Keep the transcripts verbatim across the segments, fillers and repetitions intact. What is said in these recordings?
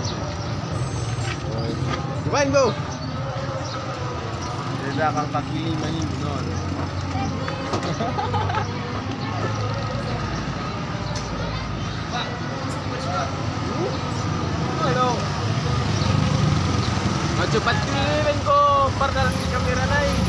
Gimana bro? Dia akan kaki lima ni benar. Halo. Mau cepat keliling kok, parkir kamera lain.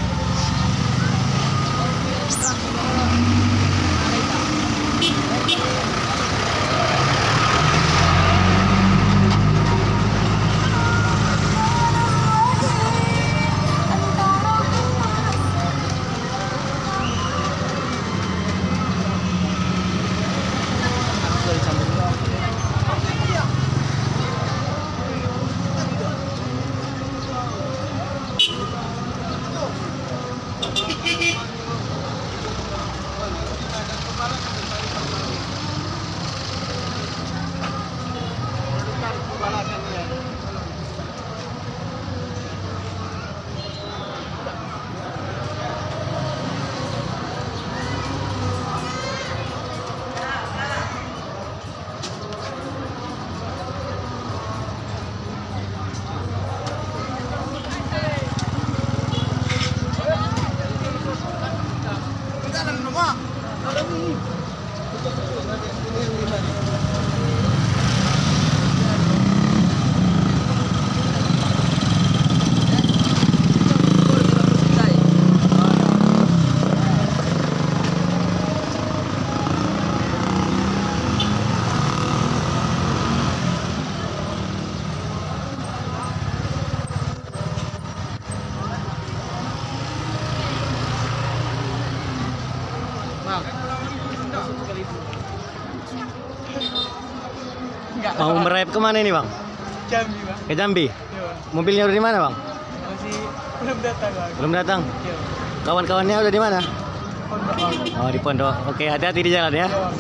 Mau merayap kemana ini bang? Jambi bang. Ke Jambi? Iya bang. Mobilnya udah di mana bang? Masih belum datang bang. Belum datang? Iya. Kawan-kawannya udah di mana? Pondok bang. Oh di pondok. Oke, hati-hati di jalan ya. Iya, bang.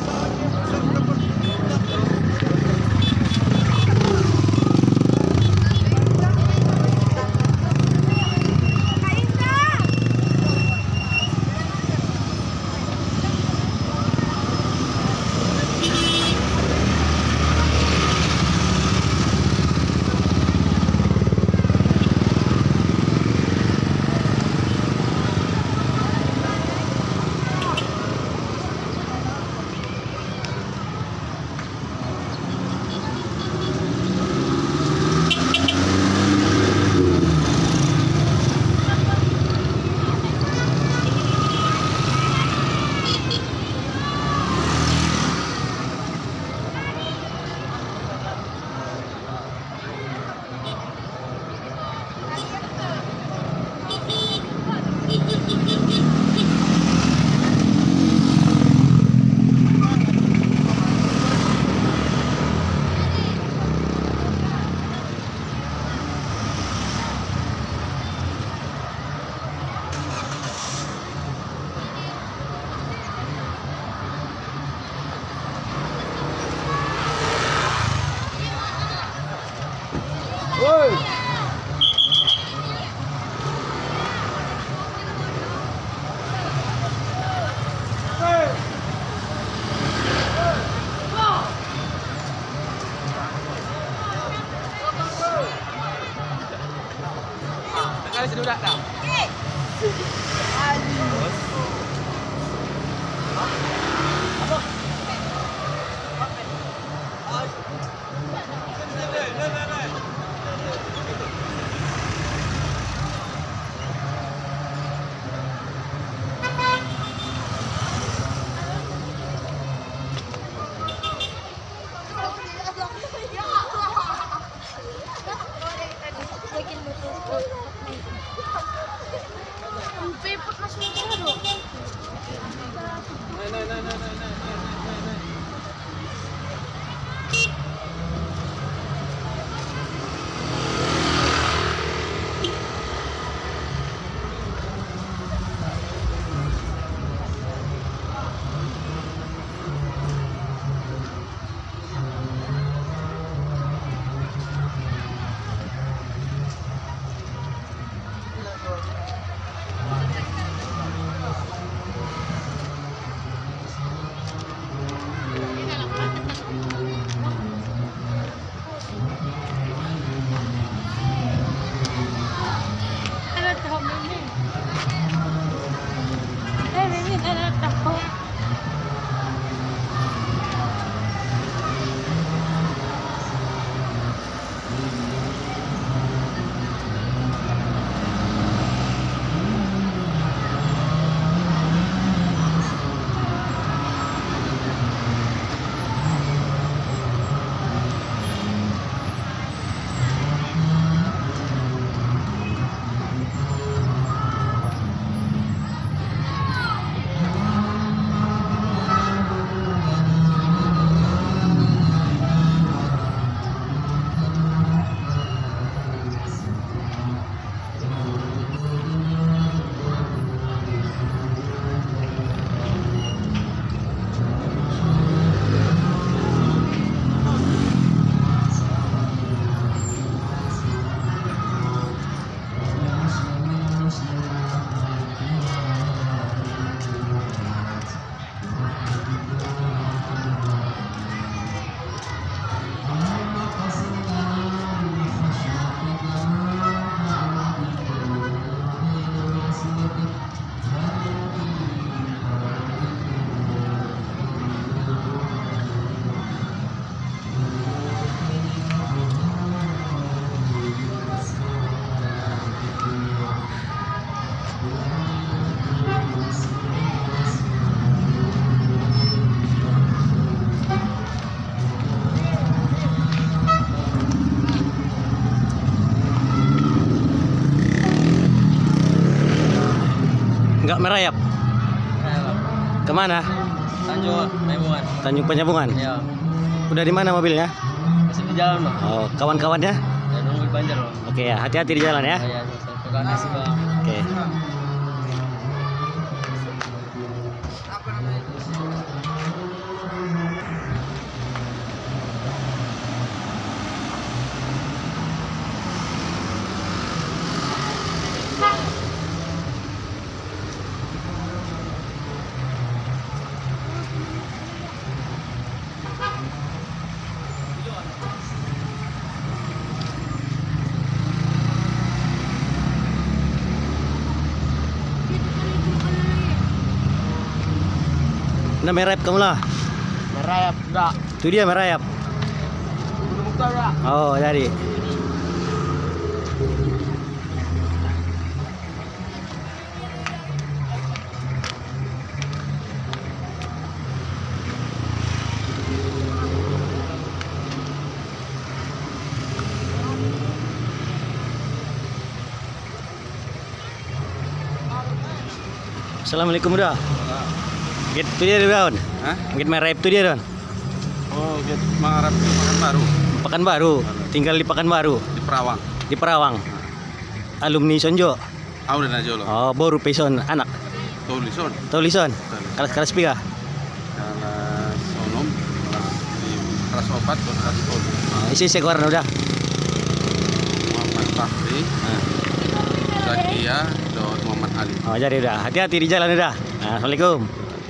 Woi. Sekali sudah dah. Nggak merayap. Kemana? Tanjung Penyambungan. Tanjung Penyambungan. Ya. Udah di mana mobilnya? Masih di jalan bang. Oh, kawan-kawannya? Ya nunggu di Banjar bang. Oke ya, hati-hati di jalan ya. Ya, terima kasih bang. Oke. Nah, merayap kamu lah. Merayap enggak? Itu dia merayap. Udah buka enggak? Oh, jadi. Assalamualaikum udah. Gitu dia Don. Hah? Gitu merayap itu dia Don. Oh, gitu. Mengharap di Pekanbaru, Pekanbaru. Tinggal di Pekanbaru. di Perawang. Di Perawang. Alumni Sonjo. Ah, udah aja lo. Oh, baru peson anak. Tulisun. Tolison. Kelas kelas piga. Kelas sonom, kelas di kelas opat, kelas pol. Oh, isi sekoran udah. Muhammad Fahri, Nah. Zakia, Daud Muhammad Ali. Oh, jadi udah. Hati-hati di jalan udah. Nah, Assalamualaikum.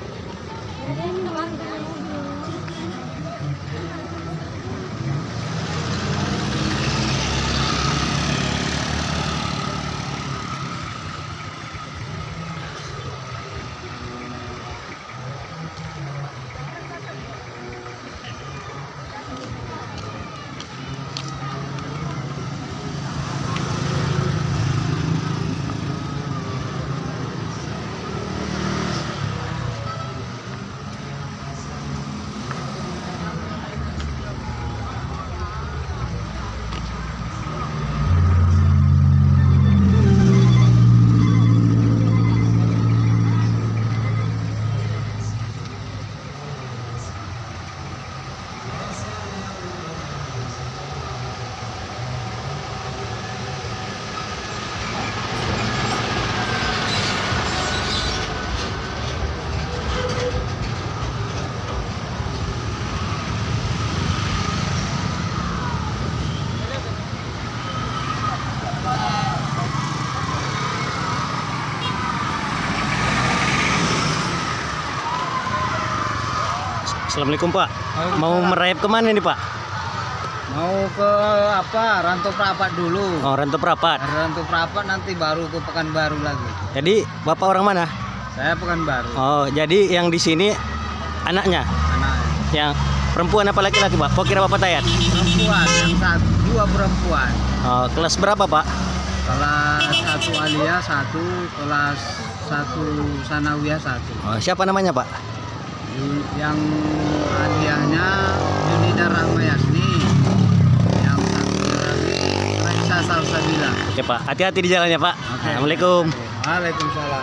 Assalamualaikum Pak. Mau merayap kemana nih Pak? Mau ke apa? Rantau Prapat dulu. Oh, Rantau Prapat. Rantau Prapat nanti baru ke Pekanbaru lagi. Jadi Bapak orang mana? Saya Pekanbaru. Oh, jadi yang di sini anaknya, Anak yang perempuan apa laki-laki Pak? Kok kira Bapak Tayat? perempuan yang satu, dua perempuan. Oh, kelas berapa Pak? Kelas satu Alia satu, kelas satu Sanawiyah satu. Oh, siapa namanya Pak? Yang hadiahnya Yunida Rahmayasni, yang satu lagi Raisa Salsabila. Oke Pak, hati-hati di jalannya Pak. Oke. Assalamualaikum. Waalaikumsalam.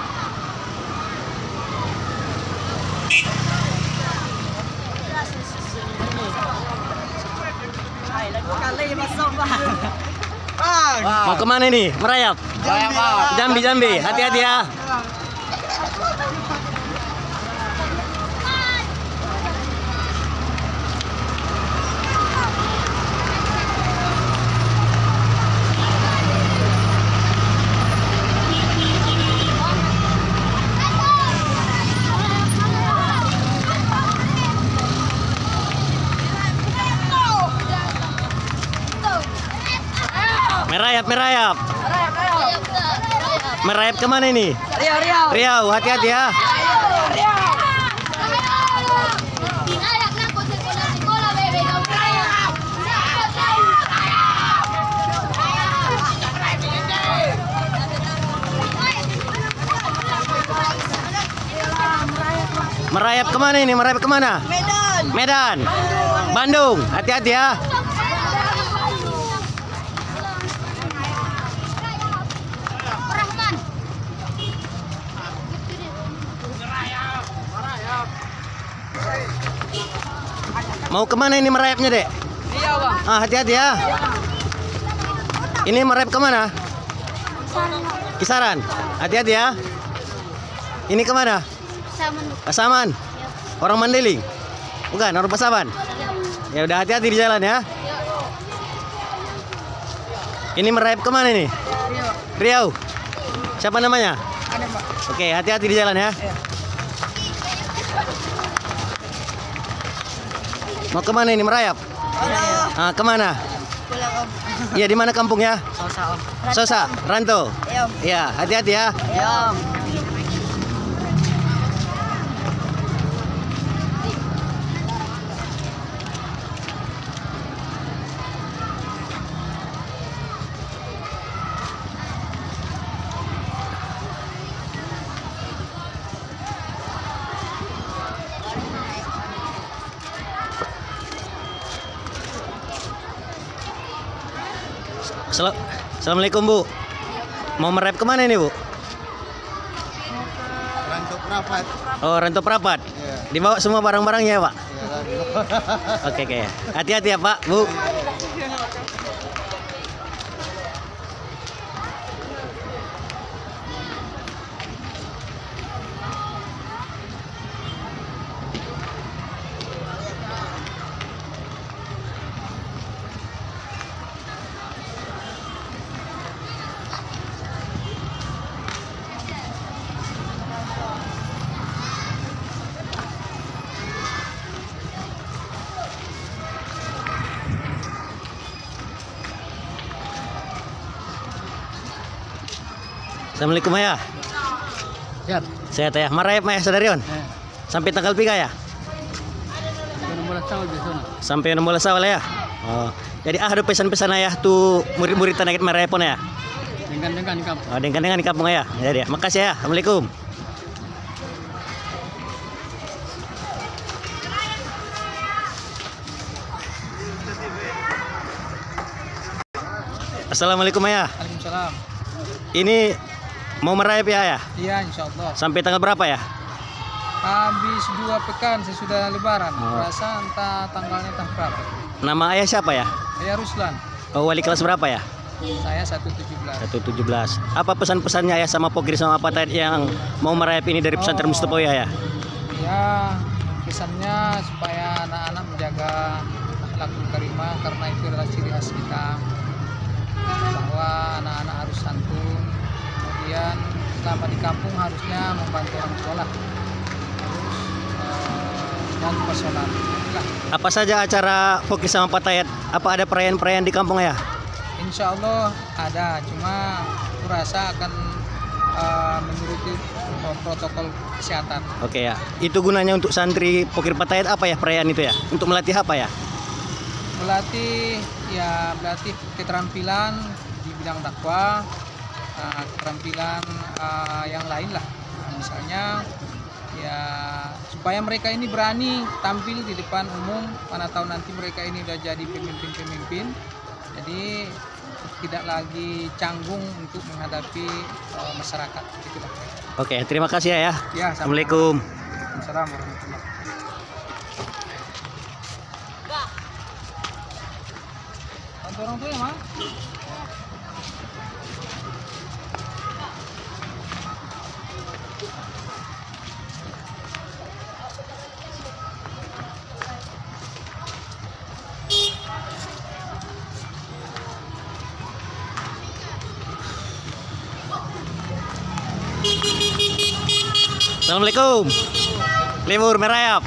Mau kemana nih? Merayap? Jambi, Jambi. Hati-hati ya. Merayap, merayap. Merayap kemana ini? Riau, Riau. Riau, hati-hati ya. Merayap kemana ini? Merayap kemana? Medan. Medan. Bandung. Hati-hati ya. Mau kemana ini merayapnya, Dek? Iya, Bang. Ah, hati-hati ya. Ini merayap kemana? Kisaran. Hati-hati ya. Ini kemana? Pasaman. Orang Mandailing. Bukan, orang Pasaman. Ya udah, hati-hati di jalan ya. Ini merayap kemana nih? Riau. Siapa namanya? Ada, Pak. Oke, hati-hati di jalan ya. Mau kemana ini merayap? Ah, kemana? Pulang, Om. Iya, di mana kampungnya? Sosa, Om. Sosa, Ranto. Iya, Om. Iya, hati-hati ya. Iya, Om. Assala- Assalamualaikum, Bu. Mau merayap kemana ini, Bu? Rantuk Prapat. Oh, Ranto Prapat. Iya. Dibawa semua barang-barangnya ya, Pak? Iya. Oke, oke. Hati-hati ya, Pak, Bu. Assalamualaikum Ayah. Siap. Sehat ya. Merayap Ayah Sadarion. Eh, Sampai tanggal tiga ya? Yang mulai tahun di sana. Sampai enam belas awal ya. Oh. Jadi ah ada pesan-pesan Ayah tuh murid-murid tanah merayapon ya. Dengan-dengan di kampung. Oh, dengan-dengan di kampung Ayah. Ya dia. Makasih ya. Assalamualaikum. Assalamualaikum Ayah. Waalaikumsalam. Ini mau merayap ya Ayah? Iya, insya Allah. Sampai tanggal berapa ya? Habis dua pekan sesudah lebaran. Oh. Rasa entah tanggalnya entah berapa. Nama Ayah siapa ya? Saya Ruslan. Oh, wali kelas berapa ya? Saya seratus tujuh belas. seratus tujuh belas. Apa pesan-pesannya Ayah sama Pokir sama apa tadi yang mau merayap ini dari pesantren Oh. Mustopo ya? Ya, pesannya supaya anak-anak menjaga akhlakul karimah karena itu adalah ciri khas kita. Bahwa anak-anak harus santun. Kemudian selama di kampung harusnya membantu orang tua lah. Terus eh, jangan lupa sholat. Itulah. Apa saja acara Pokir sama Patayat? Apa ada perayaan-perayaan di kampung ya? Insya Allah ada, cuma aku rasa akan eh, menuruti protokol kesehatan. Oke ya. Itu gunanya untuk santri Pokir Patayat apa ya perayaan itu ya? Untuk melatih apa ya? Melatih ya melatih keterampilan di bidang dakwah, uh, keterampilan uh, yang lain lah. Nah, misalnya ya supaya mereka ini berani tampil di depan umum, mana tahu nanti mereka ini udah jadi pemimpin-pemimpin. Jadi tidak lagi canggung untuk menghadapi uh, masyarakat. Itulah. Oke, terima kasih ya. Ya, sama-sama. Assalamualaikum. Assalamualaikum warahmatullahi. Bantu orang tua ya, Mak? Assalamualaikum. Libur merayap.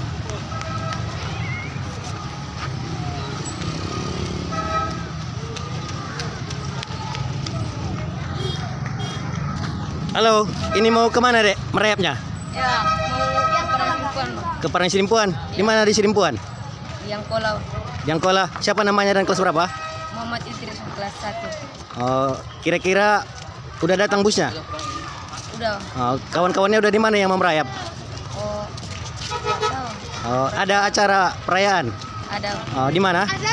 Halo, ini mau kemana dek merayapnya? Ya, mau yang perempuan, Bang. Ke Parangsirimpuan. Di mana di Sirimpuan? Yang kolau Jangkola. Siapa namanya dan kelas berapa? Muhammad Idris kelas satu. Oh, kira-kira udah datang busnya? Udah. Oh, kawan-kawannya udah di mana yang mau merayap? Oh, nggak tahu. Oh, ada acara perayaan. Ada Oh, di mana? di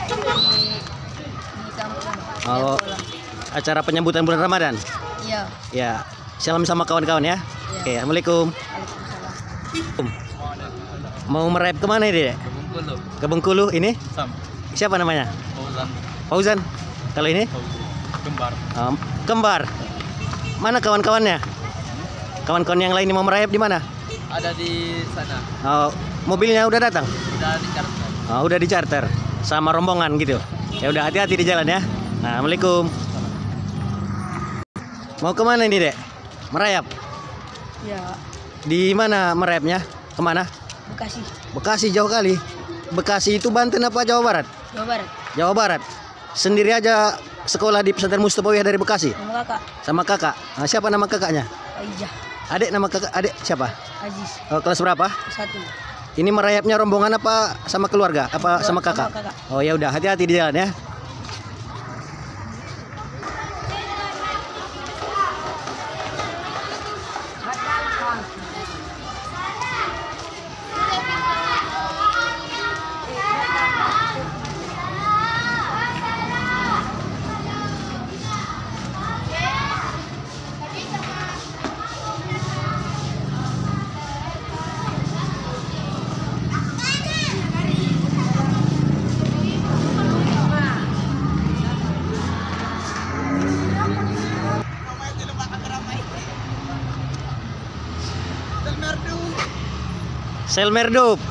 di kampung. Oh. Yang kolau. Acara penyambutan bulan Ramadan. Iya. Ya, salam sama kawan-kawan ya. Oke, assalamualaikum. Waalaikumsalam. Mau merayap kemana ini dek? Bengkulu. Ke Bengkulu ini? Sama. Siapa namanya? Fauzan. Fauzan. Kalau ini? Kembar. Um, kembar. Mana kawan-kawannya? Kawan-kawan yang lain yang mau merayap di mana? Ada di sana. Oh, mobilnya udah datang? Udah di kartu. Oh, udah di charter sama rombongan gitu. Ya udah, hati-hati di jalan ya. Assalamualaikum. Mau kemana ini, Dek? Merayap? Ya, Di mana merayapnya? Kemana? Bekasi, Bekasi, jauh kali. Bekasi itu Banten apa Jawa Barat? Jawa Barat. Jawa Barat. Sendiri aja sekolah di pesantren Mustopawiyah dari Bekasi? Sama kakak, Sama kakak? Nah, siapa nama kakaknya? Aijah, Adik nama kakak, adik siapa? Aziz, Oh, kelas berapa? satu. Ini merayapnya rombongan apa sama keluarga? Apa sama Sama kakak? kakak. Oh ya udah, hati-hati di jalan ya. Selmerdup.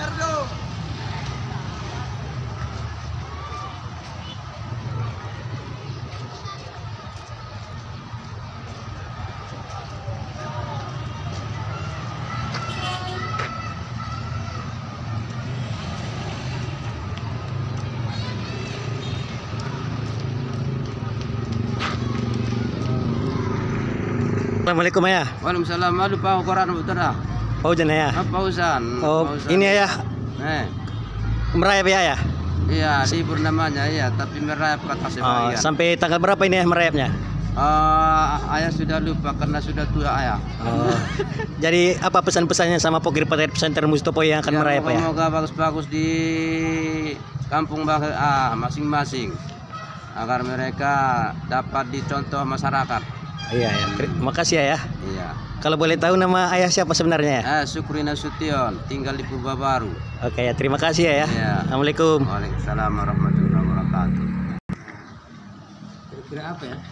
Assalamualaikum ya. Waalaikumsalam. Aduh, Pak Koran utara. Fauzan ya. Fauzan. Oh, ini ya Eh. merayap ya ya. Iya, di purnamanya iya, tapi merayap ke atas Oh, sebagian. sampai tanggal berapa ini ya merayapnya? Ah, ayah sudah lupa karena sudah tua ayah. Oh. Jadi apa pesan-pesannya sama Pokir Patayat Pesantren Mustopo yang akan Ya, merayap ya? Semoga bagus-bagus di kampung bang ah, masing-masing agar mereka dapat dicontoh masyarakat. Iya ya. Terima kasih ya. Iya. Kalau boleh tahu nama ayah siapa sebenarnya ya? Eh, Syukri Nasution, tinggal di Purba Baru. Oke ya, terima kasih ya. ya. Iya. Assalamualaikum. Waalaikumsalam warahmatullahi wabarakatuh. Kira-kira apa ya?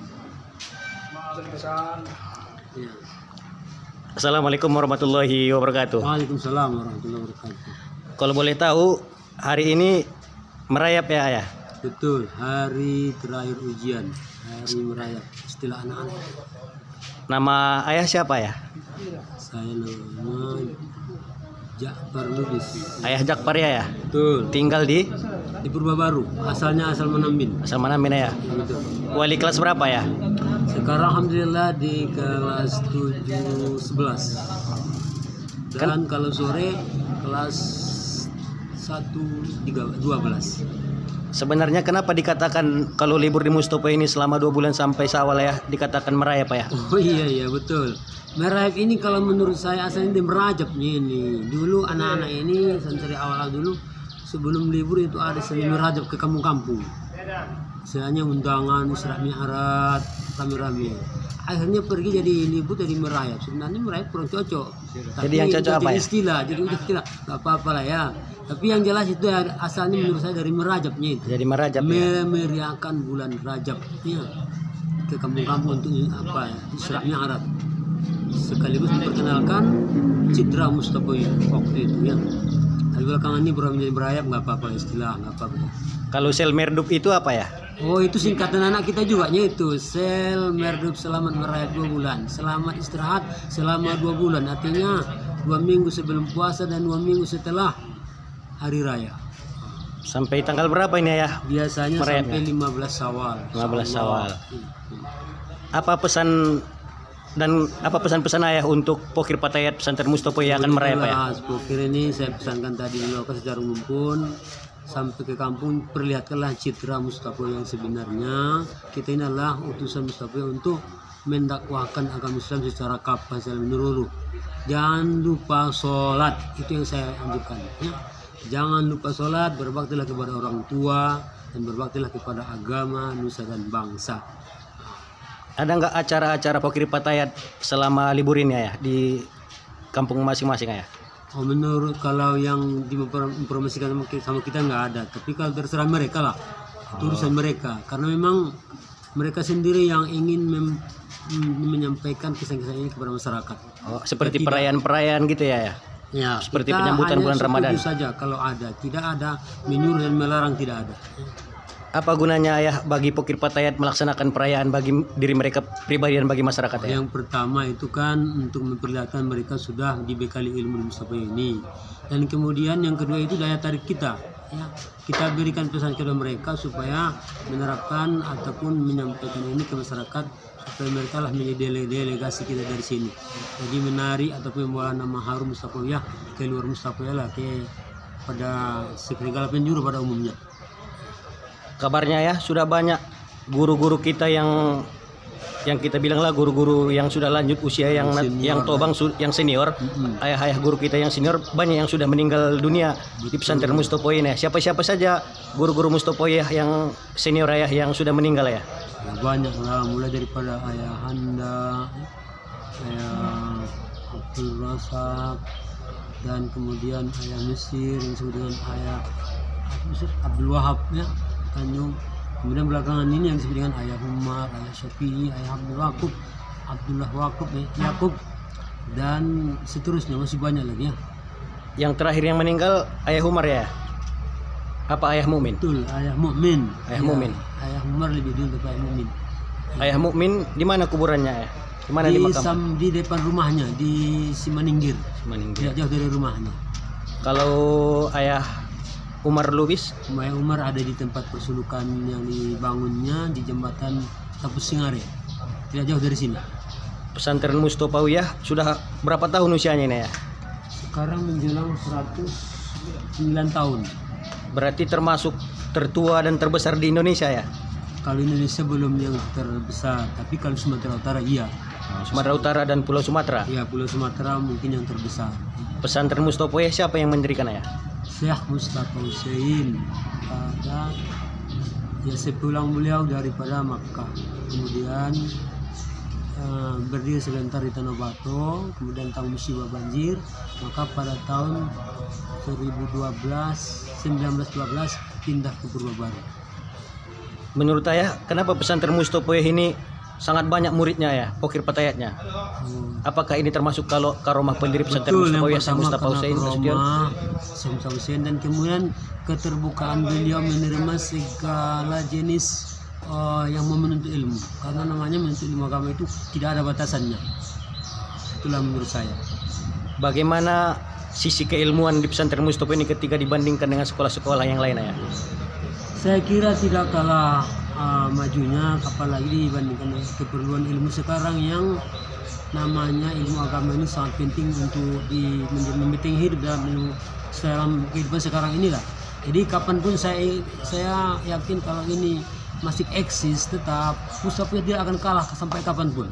Iya. Assalamualaikum warahmatullahi wabarakatuh. Waalaikumsalam warahmatullahi wabarakatuh. Kalau boleh tahu hari ini merayap ya ayah? Betul, hari terakhir ujian, hari merayap, istilah anak-anak. Nama ayah siapa ya? Saya nama Jakfar Lubis. Ayah Jakfar ya ya? Betul. Tinggal di Di Purba Baru, asalnya asal Menambin. asal mana Mina ya? Betul. Wali kelas berapa ya? Sekarang alhamdulillah di kelas tujuh sebelas. Dan kalau sore kelas satu tiga dua belas. Sebenarnya kenapa dikatakan kalau libur di Mustopo ini selama dua bulan sampai Syawal ya dikatakan merayap ya? Oh iya iya betul. Merayap ini kalau menurut saya asalnya dia merajapnya ini. Dulu anak-anak ini santri awal dulu sebelum libur itu ada seni merajap ke kampung-kampung. Misalnya undangan, isra mi'raj, rame-rame. Akhirnya pergi jadi libur jadi merayap. Sebenarnya merayap kurang cocok. Jadi yang cocok apa ya? Istilah, jadi udah istilah. Gak apa-apa lah ya. Tapi yang jelas itu ya, asalnya menurut saya dari merajapnya itu. Jadi merajap ya? Memeriahkan bulan Rajab ya, ke kampung-kampung untuk apa ya, isra mi'raj. Sekaligus memperkenalkan citra Mustopo waktu itu ya. Tapi belakangan ini baru menjadi berayap nggak apa-apa istilah nggak apa-apa. Kalau sel merdup itu apa ya? Oh itu singkatan anak kita juga nya itu sel merdup selamat merayap dua bulan, selamat istirahat selama dua bulan, artinya dua minggu sebelum puasa dan dua minggu setelah hari raya. Sampai tanggal berapa ini ya? Biasanya merayapnya? sampai lima belas Syawal. lima belas Syawal. Hmm. Apa pesan dan apa pesan-pesan ayah untuk Pokir Patayat Pesantren Mustopo yang akan merayap ya? Pokir ini saya pesankan tadi di lokasi secara umum pun sampai ke kampung perlihatkanlah citra Mustopo yang sebenarnya. Kita ini adalah utusan Mustopo untuk mendakwahkan agama Islam secara kafah secara menyeluruh. Jangan lupa sholat, itu yang saya anjurkan ya. Jangan lupa sholat, berbaktilah kepada orang tua dan berbaktilah kepada agama, nusa dan bangsa. Ada nggak acara-acara Pokir Patayat selama libur ini ya di kampung masing-masing ya? Oh, menurut kalau yang diinformasikan sama ki- sama kita nggak ada, tapi kalau terserah mereka lah, itu urusan mereka. Karena memang mereka sendiri yang ingin mem- m- menyampaikan kisah-kisah ini kepada masyarakat. Oh, seperti Tidak. perayaan-perayaan gitu ya ya. Ya, Seperti kita penyambutan hanya bulan setuju Ramadan. saja kalau ada, tidak ada menyuruh dan melarang, tidak ada. Apa gunanya ayah bagi Pokir Patayat melaksanakan perayaan bagi diri mereka pribadi dan bagi masyarakat ya? Yang pertama itu kan untuk memperlihatkan mereka sudah dibekali ilmu di Mustafa ini, dan kemudian yang kedua itu daya tarik kita. Ya, kita berikan pesan kepada mereka supaya menerapkan ataupun menyampaikan ini ke masyarakat supaya mereka lah menjadi dele- delegasi kita dari sini. Jadi menari ataupun membawa nama harum Mustafa ya ke luar Mustafa lah ke pada segala penjuru pada umumnya. Kabarnya ya sudah banyak guru-guru kita yang yang kita bilang lah guru-guru yang sudah lanjut usia yang Senior, yang tobang su- yang senior, Mm-mm. ayah-ayah guru kita yang senior banyak yang sudah meninggal dunia di pesantren Mustopoy ini. Siapa-siapa saja guru-guru Mustopoy yang senior ayah yang sudah meninggal ya? Ya, banyak lah, mulai daripada ayah Handa, ayah Abdul Razak, dan kemudian ayah Mesir yang disebut dengan ayah Abdul Wahab ya, Tanjung. Kemudian belakangan ini yang disebut dengan ayah Umar, ayah Syafi'i, ayah Abdul Wakub, Abdullah Wakub, ya, Yakub, dan seterusnya masih banyak lagi ya. Yang terakhir yang meninggal ayah Umar ya? Apa ayah Mukmin? Betul, ayah Mukmin. Ayah Ya, Mukmin. Ayah Umar lebih dulu daripada ayah Mukmin. Ayah Mukmin di mana kuburannya ya? Di mana Di, di makam? sam, di depan rumahnya di Simaningkir, Meninggal. tidak jauh dari rumahnya. Kalau ayah Umar Lubis Ayah Umar ada di tempat persulukan yang dibangunnya di jembatan Tapus Singare, tidak jauh dari sini. pesantren Mustopawiyah sudah berapa tahun usianya ini ya? Sekarang menjelang seratus sembilan tahun. Berarti termasuk tertua dan terbesar di Indonesia ya? Kalau Indonesia belum yang terbesar, tapi kalau Sumatera Utara iya. Sumatera Utara dan Pulau Sumatera. Ya, Pulau Sumatera mungkin yang terbesar. Pesantren Mustopawiyah siapa yang mendirikan ya? Syekh Mustafa Hussein pada ya sepulang beliau daripada Makkah, kemudian uh, berdiri sebentar di Tanah Bato, kemudian tahun musibah banjir, maka pada tahun seribu dua belas sembilan belas dua belas pindah ke Purwabaru. Menurut saya, kenapa pesantren Mustopawiyah ini sangat banyak muridnya ya, Pokir Patayatnya? Hmm. Apakah ini termasuk kalau karomah pendiri pesantren Betul, yang Mustopawiyah pertama Mustafa karena Hussein Nasution? Roma, Syekh Mustafa Hussein, dan kemudian keterbukaan beliau menerima segala jenis uh, yang mau menuntut ilmu, karena namanya menuntut ilmu agama itu tidak ada batasannya. Itulah menurut saya. Bagaimana sisi keilmuan di pesantren Mustopawiyah ini ketika dibandingkan dengan sekolah-sekolah yang lain ya? Saya kira tidak kalah uh, majunya, apalagi dibandingkan dengan keperluan ilmu sekarang yang namanya ilmu agama ini sangat penting untuk di membentengi hidup dalam ilmu dalam kehidupan sekarang inilah. Jadi kapanpun saya saya yakin kalau ini masih eksis, tetap Mustopawiyah tidak akan kalah sampai kapanpun.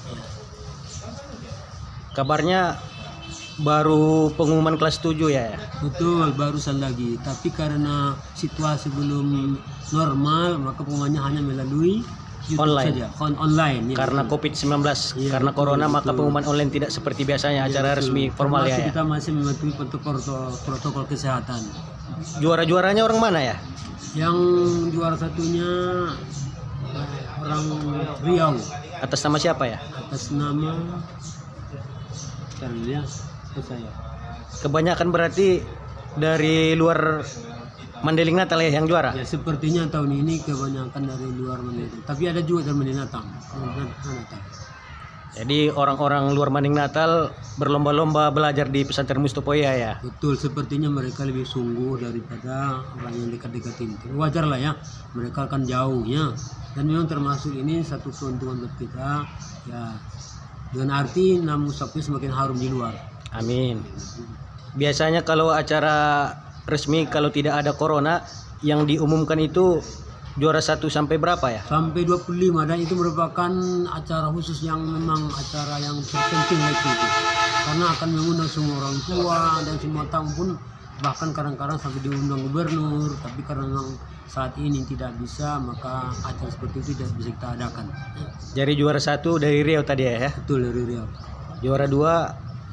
Kabarnya baru pengumuman kelas tujuh ya? Betul, barusan lagi. Tapi karena situasi belum normal, maka pengumumannya hanya melalui YouTube Online. saja, on online. Ya, Karena betul. covid sembilan belas, Iya, karena betul, corona, maka betul. pengumuman online tidak seperti biasanya Ya, acara betul. resmi formal ya, Termasuk ya. kita masih mematuhi protokol protokol kesehatan. Juara-juaranya orang mana ya? Yang juara satunya eh, orang Riau Atas nama siapa ya? atas nama Carlia saya. Kebanyakan berarti dari luar Mandeling Natal ya yang juara. Ya, sepertinya tahun ini kebanyakan dari luar Mandailing. Tapi ada juga dari Mandailing Natal. Natal. Jadi orang-orang luar Manding Natal berlomba-lomba belajar di pesantren Mustopawiyah ya. Betul, sepertinya mereka lebih sungguh daripada orang yang dekat-dekat ini. Wajar lah ya, mereka akan jauh ya. Dan memang termasuk ini satu keuntungan buat kita ya. Dengan arti nama Mustopawiyah semakin harum di luar. Amin. Biasanya kalau acara resmi kalau tidak ada corona yang diumumkan itu juara satu sampai berapa ya? Sampai dua puluh lima, dan itu merupakan acara khusus yang memang acara yang terpenting itu, itu. Karena akan mengundang semua orang tua dan semua tamu pun, bahkan kadang-kadang sampai diundang gubernur. Tapi karena memang saat ini tidak bisa, maka acara seperti itu tidak bisa kita adakan. Jadi juara satu dari Riau tadi ya. Betul, dari Riau. Juara dua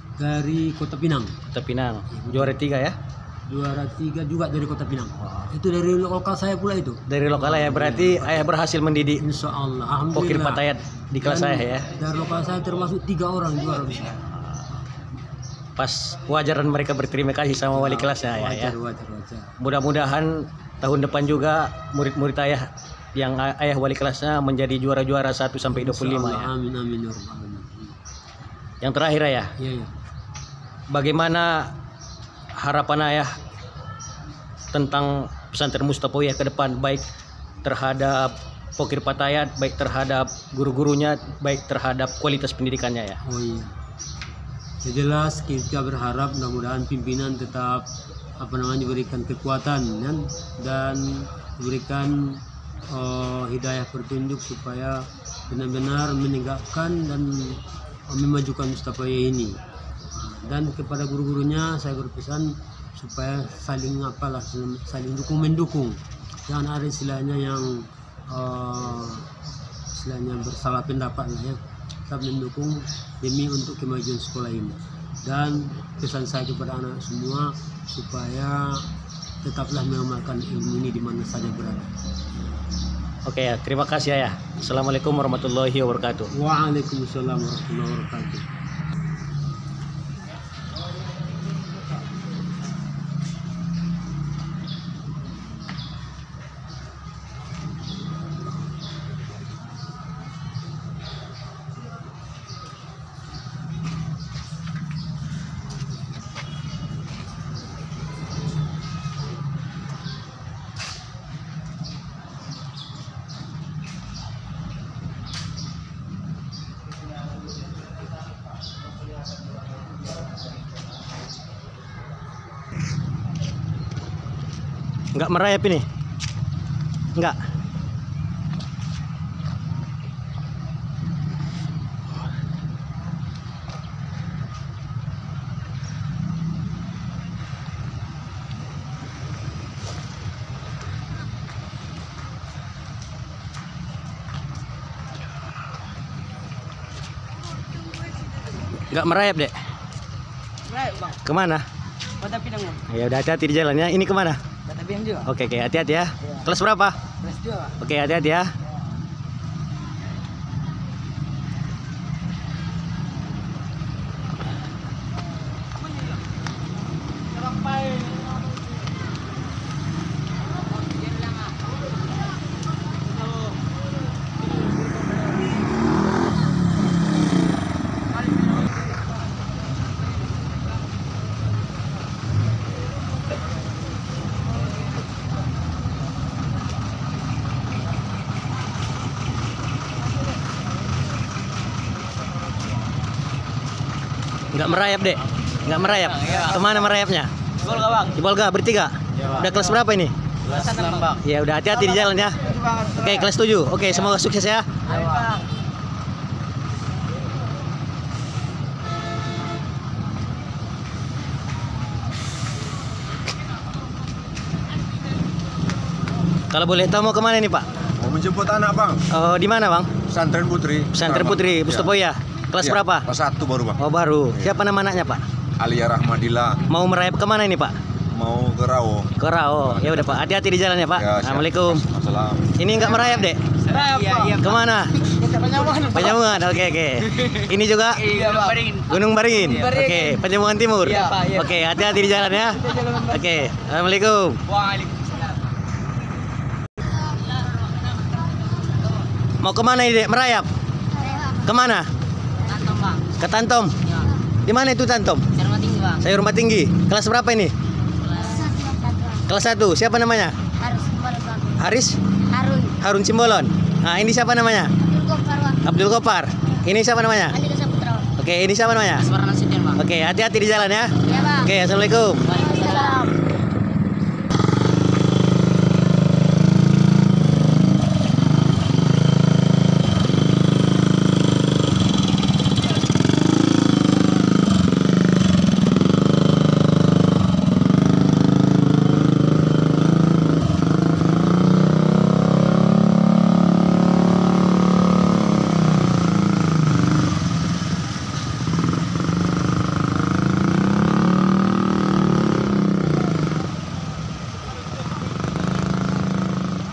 dari Kota Pinang. Kota Pinang. Juara tiga ya? Juara tiga juga dari Kota Pinang. Itu dari lokal saya pula itu. Dari lokal ya, berarti ayah berhasil mendidik Insya Allah. pokir Alhamdulillah. patayat di kelas Dan saya ya. Dari lokal saya termasuk tiga orang juara besar. Pas wajaran mereka berterima kasih sama wali kelasnya ya. ya. Wajar, wajar, wajar. Mudah-mudahan tahun depan juga murid-murid ayah yang ayah wali kelasnya menjadi juara-juara satu sampai dua puluh lima Insya ya. Allah, amin, amin, ya Rabbal Alamin. Yang terakhir ayah, Iya, iya. bagaimana harapan ayah tentang pesantren Mustafawiyah ke depan, baik terhadap pokir patayat, baik terhadap guru-gurunya, baik terhadap kualitas pendidikannya ya? Oh iya. Ya jelas kita berharap mudah-mudahan pimpinan tetap apa namanya diberikan kekuatan kan, dan diberikan uh, hidayah petunjuk supaya benar-benar menegakkan dan uh, memajukan Mustafawiyah ini. Dan kepada guru-gurunya saya berpesan supaya saling apalah saling dukung mendukung, jangan ada istilahnya yang uh, istilahnya bersalah pendapat lah ya, tetap mendukung demi untuk kemajuan sekolah ini. Dan pesan saya kepada anak semua supaya tetaplah mengamalkan ilmu ini di mana saja berada. Oke ya, terima kasih ayah. Assalamualaikum warahmatullahi wabarakatuh. Waalaikumsalam warahmatullahi wabarakatuh. Enggak merayap ini? Enggak. Enggak merayap, Dek. Right, Bang. Kemana? Kota Pinang, Bang. Ya udah, hati-hati di jalannya. Ini kemana? Kota Pinang juga. Oke, oke, hati-hati ya. Kelas berapa? Kelas dua. Oke, hati-hati ya. Enggak merayap, Dek. Enggak merayap. Kemana merayapnya? Bolga bang. Di Bolga bertiga. Udah kelas berapa ini? Kelas enam bang. Ya udah, hati-hati di jalan ya. Oke, kelas tujuh. Oke, semoga sukses ya. Kalau boleh tahu mau kemana nih Pak? Mau menjemput anak bang, Oh, di mana Bang? pesantren putri. Pesantren Bang. Putri Ya. Mustafawiyah. Kelas Ya, berapa? Kelas satu baru bang. Oh baru. Iya. Siapa nama anaknya Pak? Alia Rahmadillah, Mau merayap kemana ini Pak? mau ke Rawo. Ke Rao. Ya udah Pak, hati-hati di jalan ya Pak. Ya, siap. Assalamualaikum. Assalam. Ini enggak merayap Dek? Iya, iya. Kemana? Penyamungan. Oke oke. Ini juga Iya, Bang. Gunung Baringin. Baringin. Oke, Penyamungan Timur. Iya, Pak, iya. Oke, hati-hati di jalan ya. Oke, assalamualaikum. Waalaikumsalam. Mau kemana ini Dek? Merayap? Kemana? Tantom, Bang. Ke Tantom. Ya. Di mana itu Tantom? Sarma tinggi, Bang. Saya Rumah Tinggi. Kelas berapa ini? Kelas satu. Siapa namanya? Harus kembali Bang. Haris Harun Harun Simbolon. Nah, ini siapa namanya? Abdul Gofar Bang. Abdul Gopar. Ini siapa namanya? Andika Saputra Bang. Oke, ini siapa namanya? Asmara Nasution, Bang. Oke, hati-hati di jalan ya. Iya Bang. Oke, assalamualaikum. Waalaikumsalam.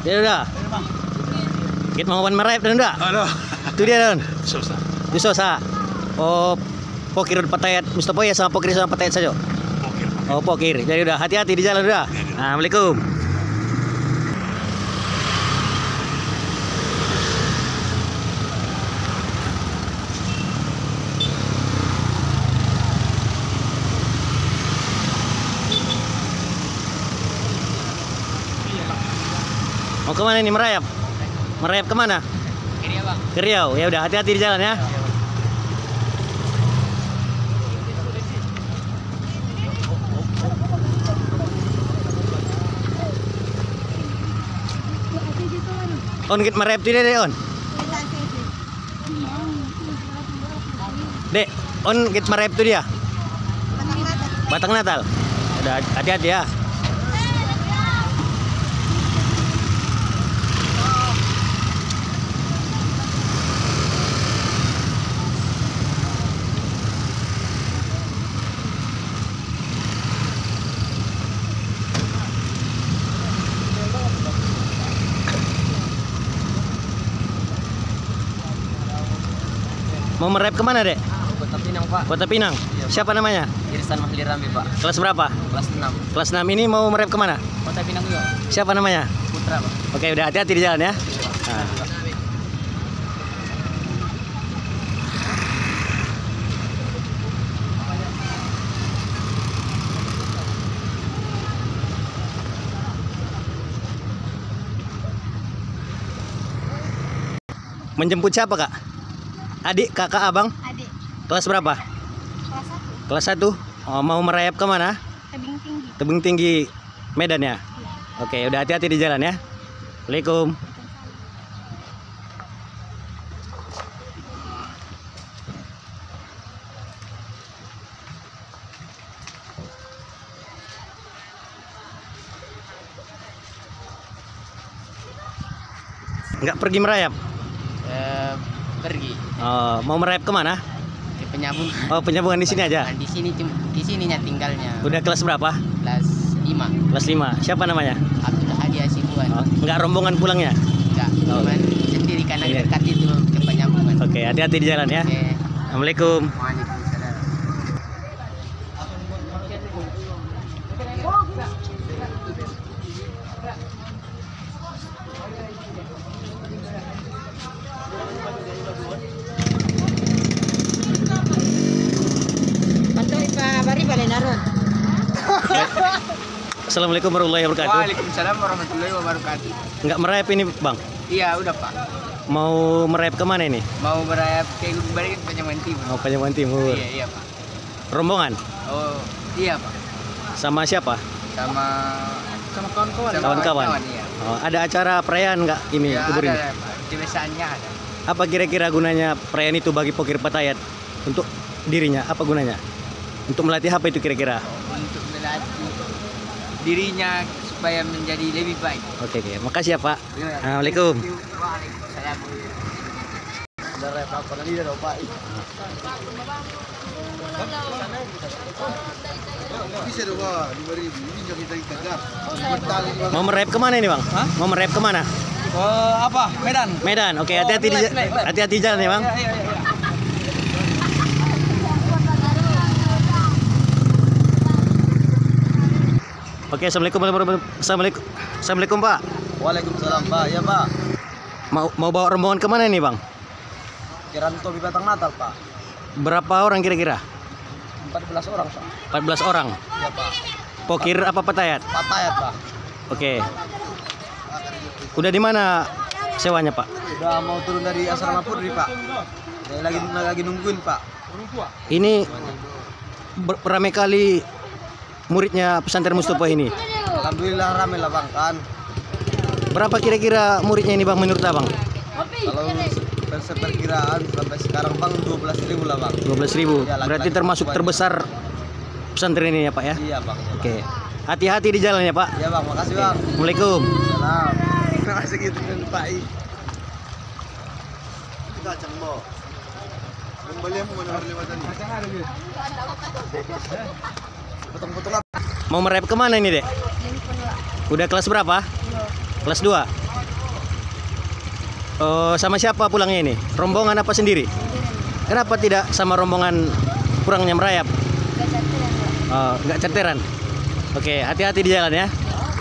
Ya udah. Kita mau merayap dan udah. Aduh. Itu dia Don. Susah. Di Sosa. Oh, pokir Patayat Mustafa ya sama pokir sama Patayat saja. Oh, pokir. Jadi udah hati-hati di jalan udah. Assalamualaikum. Mau kemana nih merayap? Merayap kemana? Kiri ya bang. Ke Riau. Ya udah hati-hati di jalan ya. On kita merayap tu dia dek on. Dek, on kita merayap tu dia. Batang Natal. Udah hati-hati ya. Mau merayap kemana dek? Kota Pinang pak. Kota Pinang. Siapa namanya? Irisan Mahli Rambi pak. Kelas berapa? Kelas enam. Kelas enam ini mau merayap kemana? Kota Pinang juga. Siapa namanya? Putra pak. Oke udah hati-hati di jalan ya. Nah. Menjemput siapa kak? Adik, kakak, abang? Adik. Kelas berapa? Kelas satu. Kelas satu. Oh, mau merayap kemana? Tebing tinggi. Tebing Tinggi Medan ya? Oke, udah hati-hati di jalan ya. Assalamualaikum. Nggak pergi merayap? Eh, pergi Oh, mau merayap kemana? ke penyambung. Oh, penyambungan di sini aja. Nah, di sini cum- di sininya tinggalnya. Udah kelas berapa? Kelas lima. Kelas lima. Siapa namanya? Abdul Hadi Asibuan. Oh, nggak rombongan pulangnya? Enggak, Oh. cuman sendiri karena Iya. dekat itu ke penyambungan. Oke, hati-hati di jalan ya. Oke. Assalamualaikum. Waalaikumsalam. Assalamualaikum warahmatullahi wabarakatuh. Waalaikumsalam warahmatullahi wabarakatuh. Nggak merayap ini bang? Iya udah pak. Mau merayap kemana ini? Mau berayap ke Gunung Balik ke Penyambungan Timur. Mau Penyambungan Timur. Iya iya pak. Rombongan? Oh iya pak. Sama siapa? Sama sama kawan-kawan. Sama Kawan-kawan. iya. Oh, ada acara perayaan nggak ini? Ya, kubur ada, ini? ada, Pak. Kebiasaannya ada. Apa kira-kira gunanya perayaan itu bagi Pokir Patayat untuk dirinya? Apa gunanya? Untuk melatih apa itu kira-kira? Untuk melatih dirinya supaya menjadi lebih baik. Oke, oke. Makasih ya Pak. Iya. Assalamualaikum. Waalaikumsalam. Mau merayap kemana ini bang? Hah? Mau merayap kemana? Oh, apa? Medan. Medan. Oke, hati-hati di Black, black, black. hati-hati di jalan ya bang. Iya, iya, iya. Oke, assalamualaikum warahmatullahi wabarakatuh. Assalamualaikum. Assalamualaikum Pak. Waalaikumsalam pak. Ya pak. Mau mau bawa rombongan kemana ini bang? Kiranto di Batang Natal pak. Berapa orang kira-kira? empat belas orang pak. empat belas orang. Ya pak. Pokir apa Patayat? Patayat pak. Oke. Udah di mana sewanya Pak? Udah mau turun dari asrama Putri pak. Saya lagi lagi nungguin pak. Ini ber- ramai kali muridnya pesantren Mustafa ini. Alhamdulillah ramai lah bang kan. Berapa kira-kira muridnya ini bang menurut abang? Kalau perkiraan sampai sekarang bang dua belas ribu lah bang. dua belas ribu. Ya, laki-laki Berarti termasuk perempuan. terbesar pesantren ini ya Pak ya? Iya bang. Oke. Hati-hati di jalan ya Pak. Iya bang, makasih bang. Assalamualaikum. Salam. Terima kasih gitu kan Pak. Kacang mo. Kembali mo mana lewat tadi. Kacang ada gitu. Potong-potong. Mau merayap kemana ini dek? Udah kelas berapa? Kelas dua. Oh, sama siapa pulangnya ini? Rombongan apa sendiri? Kenapa tidak sama rombongan pulangnya merayap? Gak cantik ya, Pak. Oh, nggak certeran. Oke, hati-hati di jalan ya.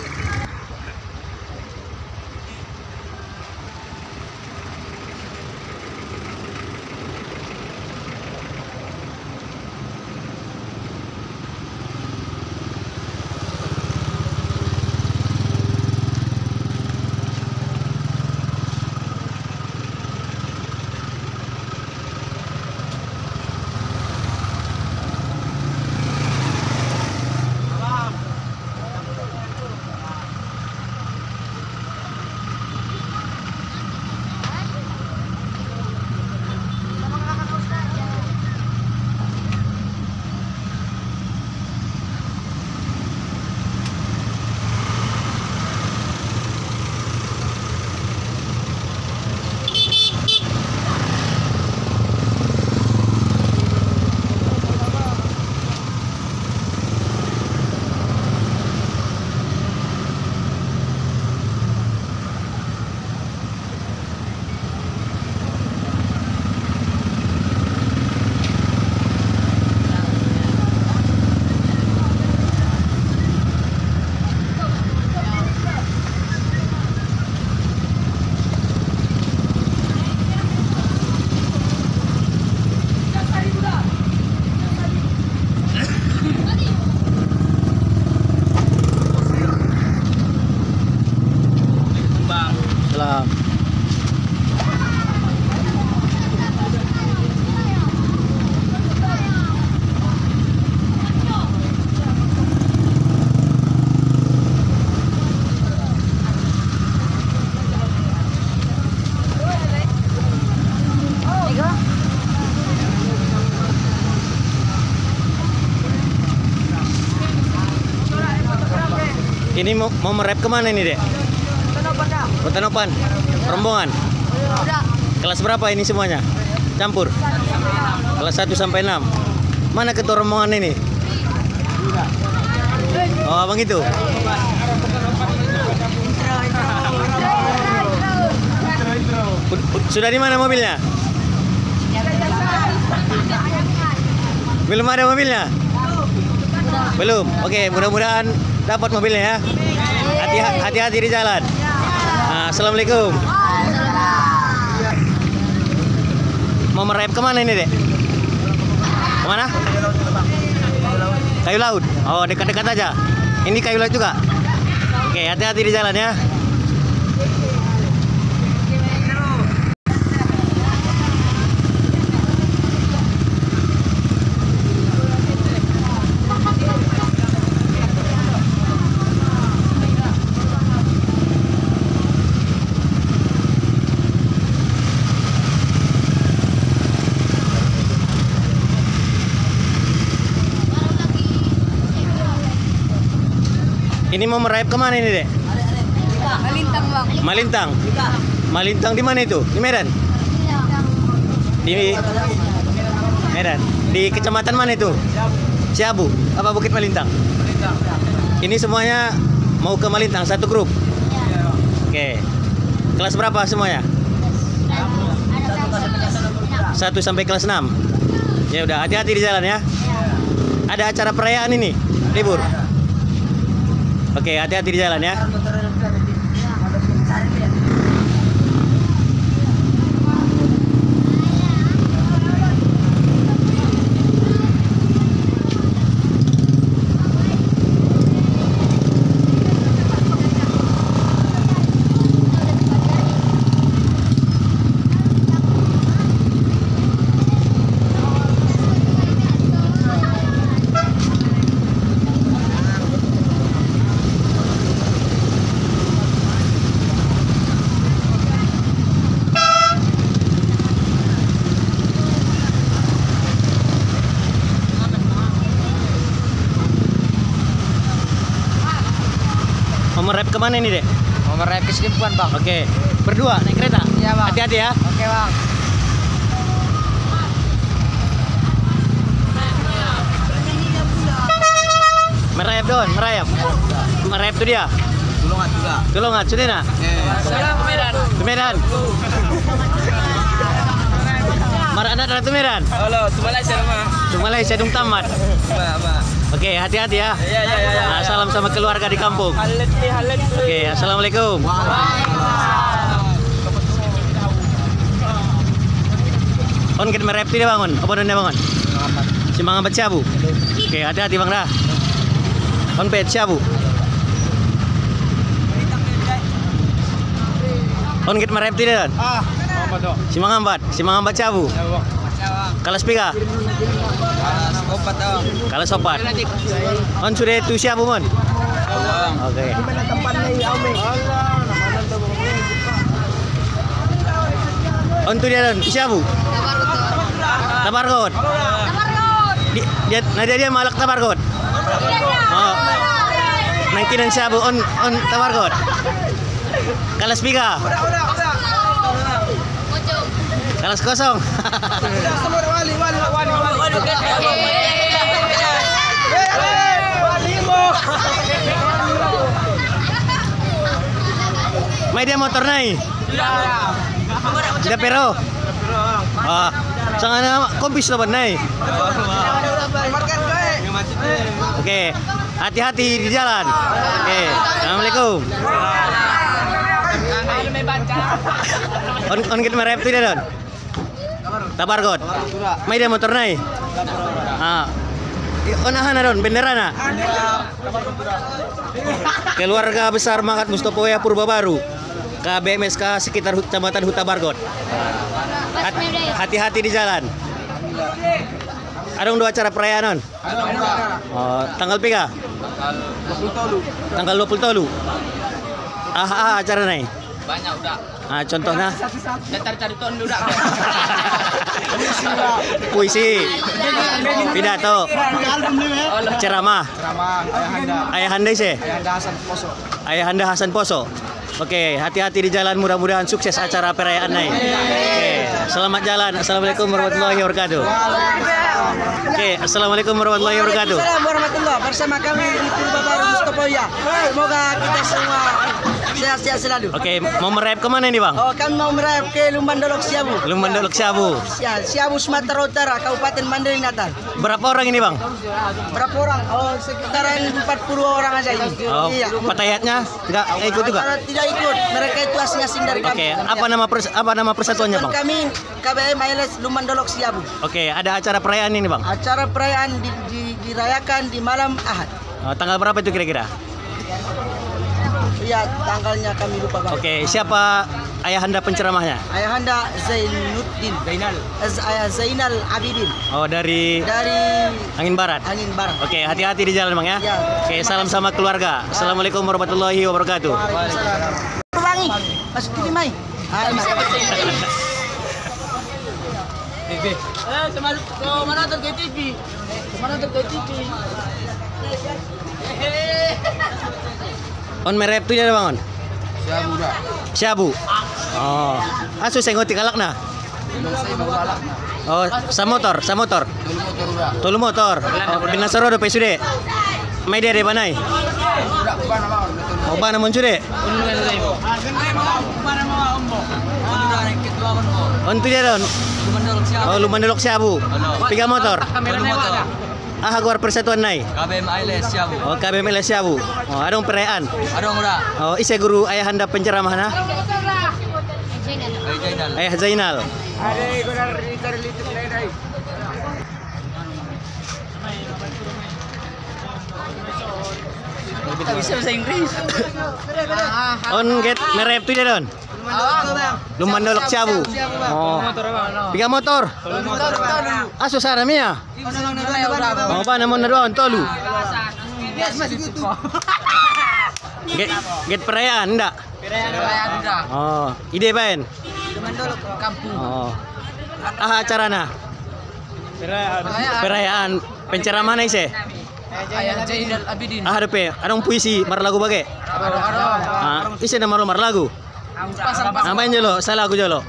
Salam. Ini mau, mau merep kemana ini, Dek? Kota Nopan. Rombongan. Kelas berapa ini semuanya? Campur. Kelas satu sampai enam. Mana ketua rombongan ini? Oh, abang itu. Sudah di mana mobilnya? Belum ada mobilnya? Belum. Oke, mudah-mudahan dapat mobilnya ya. Hati- Hati-hati di jalan. Nah, assalamualaikum. Mau merayap kemana ini, Dek? Kemana? Kayu laut. Oh, dekat-dekat aja. Ini kayu laut juga. Oke, hati-hati di jalan ya. Ini mau merayap kemana ini, Dek? Malintang, Bang. Malintang. Malintang di mana itu? Di Medan? Di Medan. Di kecamatan mana itu? Siabu. Apa Bukit Malintang? Ini semuanya mau ke Malintang, satu grup. Oke. Kelas berapa semuanya? Satu sampai kelas enam. Ya udah, hati-hati di jalan ya. Ada acara perayaan ini, libur. Oke, hati-hati di jalan ya. Mau merep kemana ini, Dek? Mau merayap ke Selimpuan, Bang. Oke, berdua naik kereta. Iya, Bang. Hati-hati ya. Oke, Bang. Merayap Don, merayap. Merayap tuh dia. Tulungan juga. Tulungan, sudah na? Salam Medan. Tumedan. Marana dari Tumedan. Halo, Sumalai rumah. Sumalai Sedung Tamat. Apa apa. Oke, hati-hati ya. Ya ya ya. Nah, salam sama keluarga di kampung. Halet nih, halet. Oke, assalamualaikum. On kita merepti dia bangun. Apa dia bangun? Si Mangambat Syabu. Oke, hati-hati Bang dah. On pet Syabu. On kita merepti dia. Ah, apa tuh? Si Mangambat, si Mangambat Syabu. Kalas piga. Opat dong. Kalas sopat. On sudah tu Syabu mon. Oke. On tu dia don, Syabu. Tabargot. Di, dia, nah dia dia malak tabargot. Oh. Nangkinan Syabu on on tabargot. Kalas piga. Kalas kosong. May dia motor naik. Dia pero. Ah, sangat nama kompis lawan naik. Oke, hati-hati di jalan. Oke, assalamualaikum. On on kita merep tu dia don. Tabargot. May dia motor naik. Ah. Onahan na don, benderana. Keluarga besar Mangkat Mustopoya Purbabaru. K B M S K sekitar Kecamatan Huta Bargot. Hati-hati di jalan. Ada dua acara perayaan non? Oh, tanggal piga? Tanggal dua puluh tolu. Ah, ah acara naik. Banyak udah. Ah, contohnya? Cari-cari ton udah. Puisi, pidato, ceramah, ayahanda sih, ayahanda Hasan Poso. Oke, hati-hati di jalan, mudah-mudahan sukses acara perayaan naik. Oke, selamat jalan. Assalamualaikum warahmatullahi wabarakatuh. Oke, assalamualaikum warahmatullahi wabarakatuh. Assalamualaikum warahmatullahi bersama kami di Purbabaru Mustopoya. Semoga kita semua sehat-sehat selalu. Oke, mau merayap kemana ini bang? Oh, kami mau merayap ke Lumban Dolok Siabu. Lumban Dolok Siabu. Ya, Siabu Sumatera Utara, Kabupaten Mandailing Natal. Berapa orang ini bang? Berapa orang? Oh, sekitaran empat puluh orang aja ini. Oh, Iya. patayatnya nggak ikut juga? Tidak ikut, mereka itu asing-asing dari kami. Oke, apa nama pers apa nama persatuannya bang? Kami K B M I L S Lumban Dolok Siabu. Oke, ada acara perayaan ini bang? Acara perayaan di, di, dirayakan di malam Ahad. Oh, tanggal berapa itu kira-kira? Ya, tanggalnya kami lupa bang. Oke, siapa ayahanda penceramahnya? Ayahanda Zainuddin. Zainal. Ayah Zainal Abidin. Oh, dari Dari Angin Barat. Angin Barat. Oke, hati-hati di jalan bang ya. Ya. Oke, salam sama keluarga. Assalamualaikum warahmatullahi wabarakatuh. Wangi, masuk T V Mai. Ah, Eh, sama mana tuh ke T V? Mana tuh ke T V? On merep tu ya bang on. Syabu dah. Syabu. Oh, asu saya ngotik alak na. Oh, sa motor, sa motor. Dulu motor udah. Tolu motor. Oh, pinasaro do pesude. May dia de banai. Udah bukan nama. Oh, ba naman sude. On tu dia don. Oh, Lumandolok Syabu. Tiga motor. Ah, Agwar Persatuan Nai. K B M I L S Syabu. Oh, K B M L Syabu. Oh, ada perayaan. Ada udah. Oh, isi guru ayahanda penceramah na. Zainal. Ayah Zainal. Kita bisa bahasa Inggris. On get merep tu dia don. Lumandolok Syabu. Oh. Tiga motor. Ah, susah namanya. Oh, apa namun na doon? Tolu. Get, get perayaan enggak? Perayaan udah. Oh, ide baen. Lumandolok kampung. Oh. Ah, acara na. Perayaan penceramaan isi. Ayah Zainal Abidin. Ah, ada pe, adong puisi marlagu bage. Ada ada. Ah, isi na maru marlagu. Pasang pasang. Ngapain jolo? Salah aku jolo.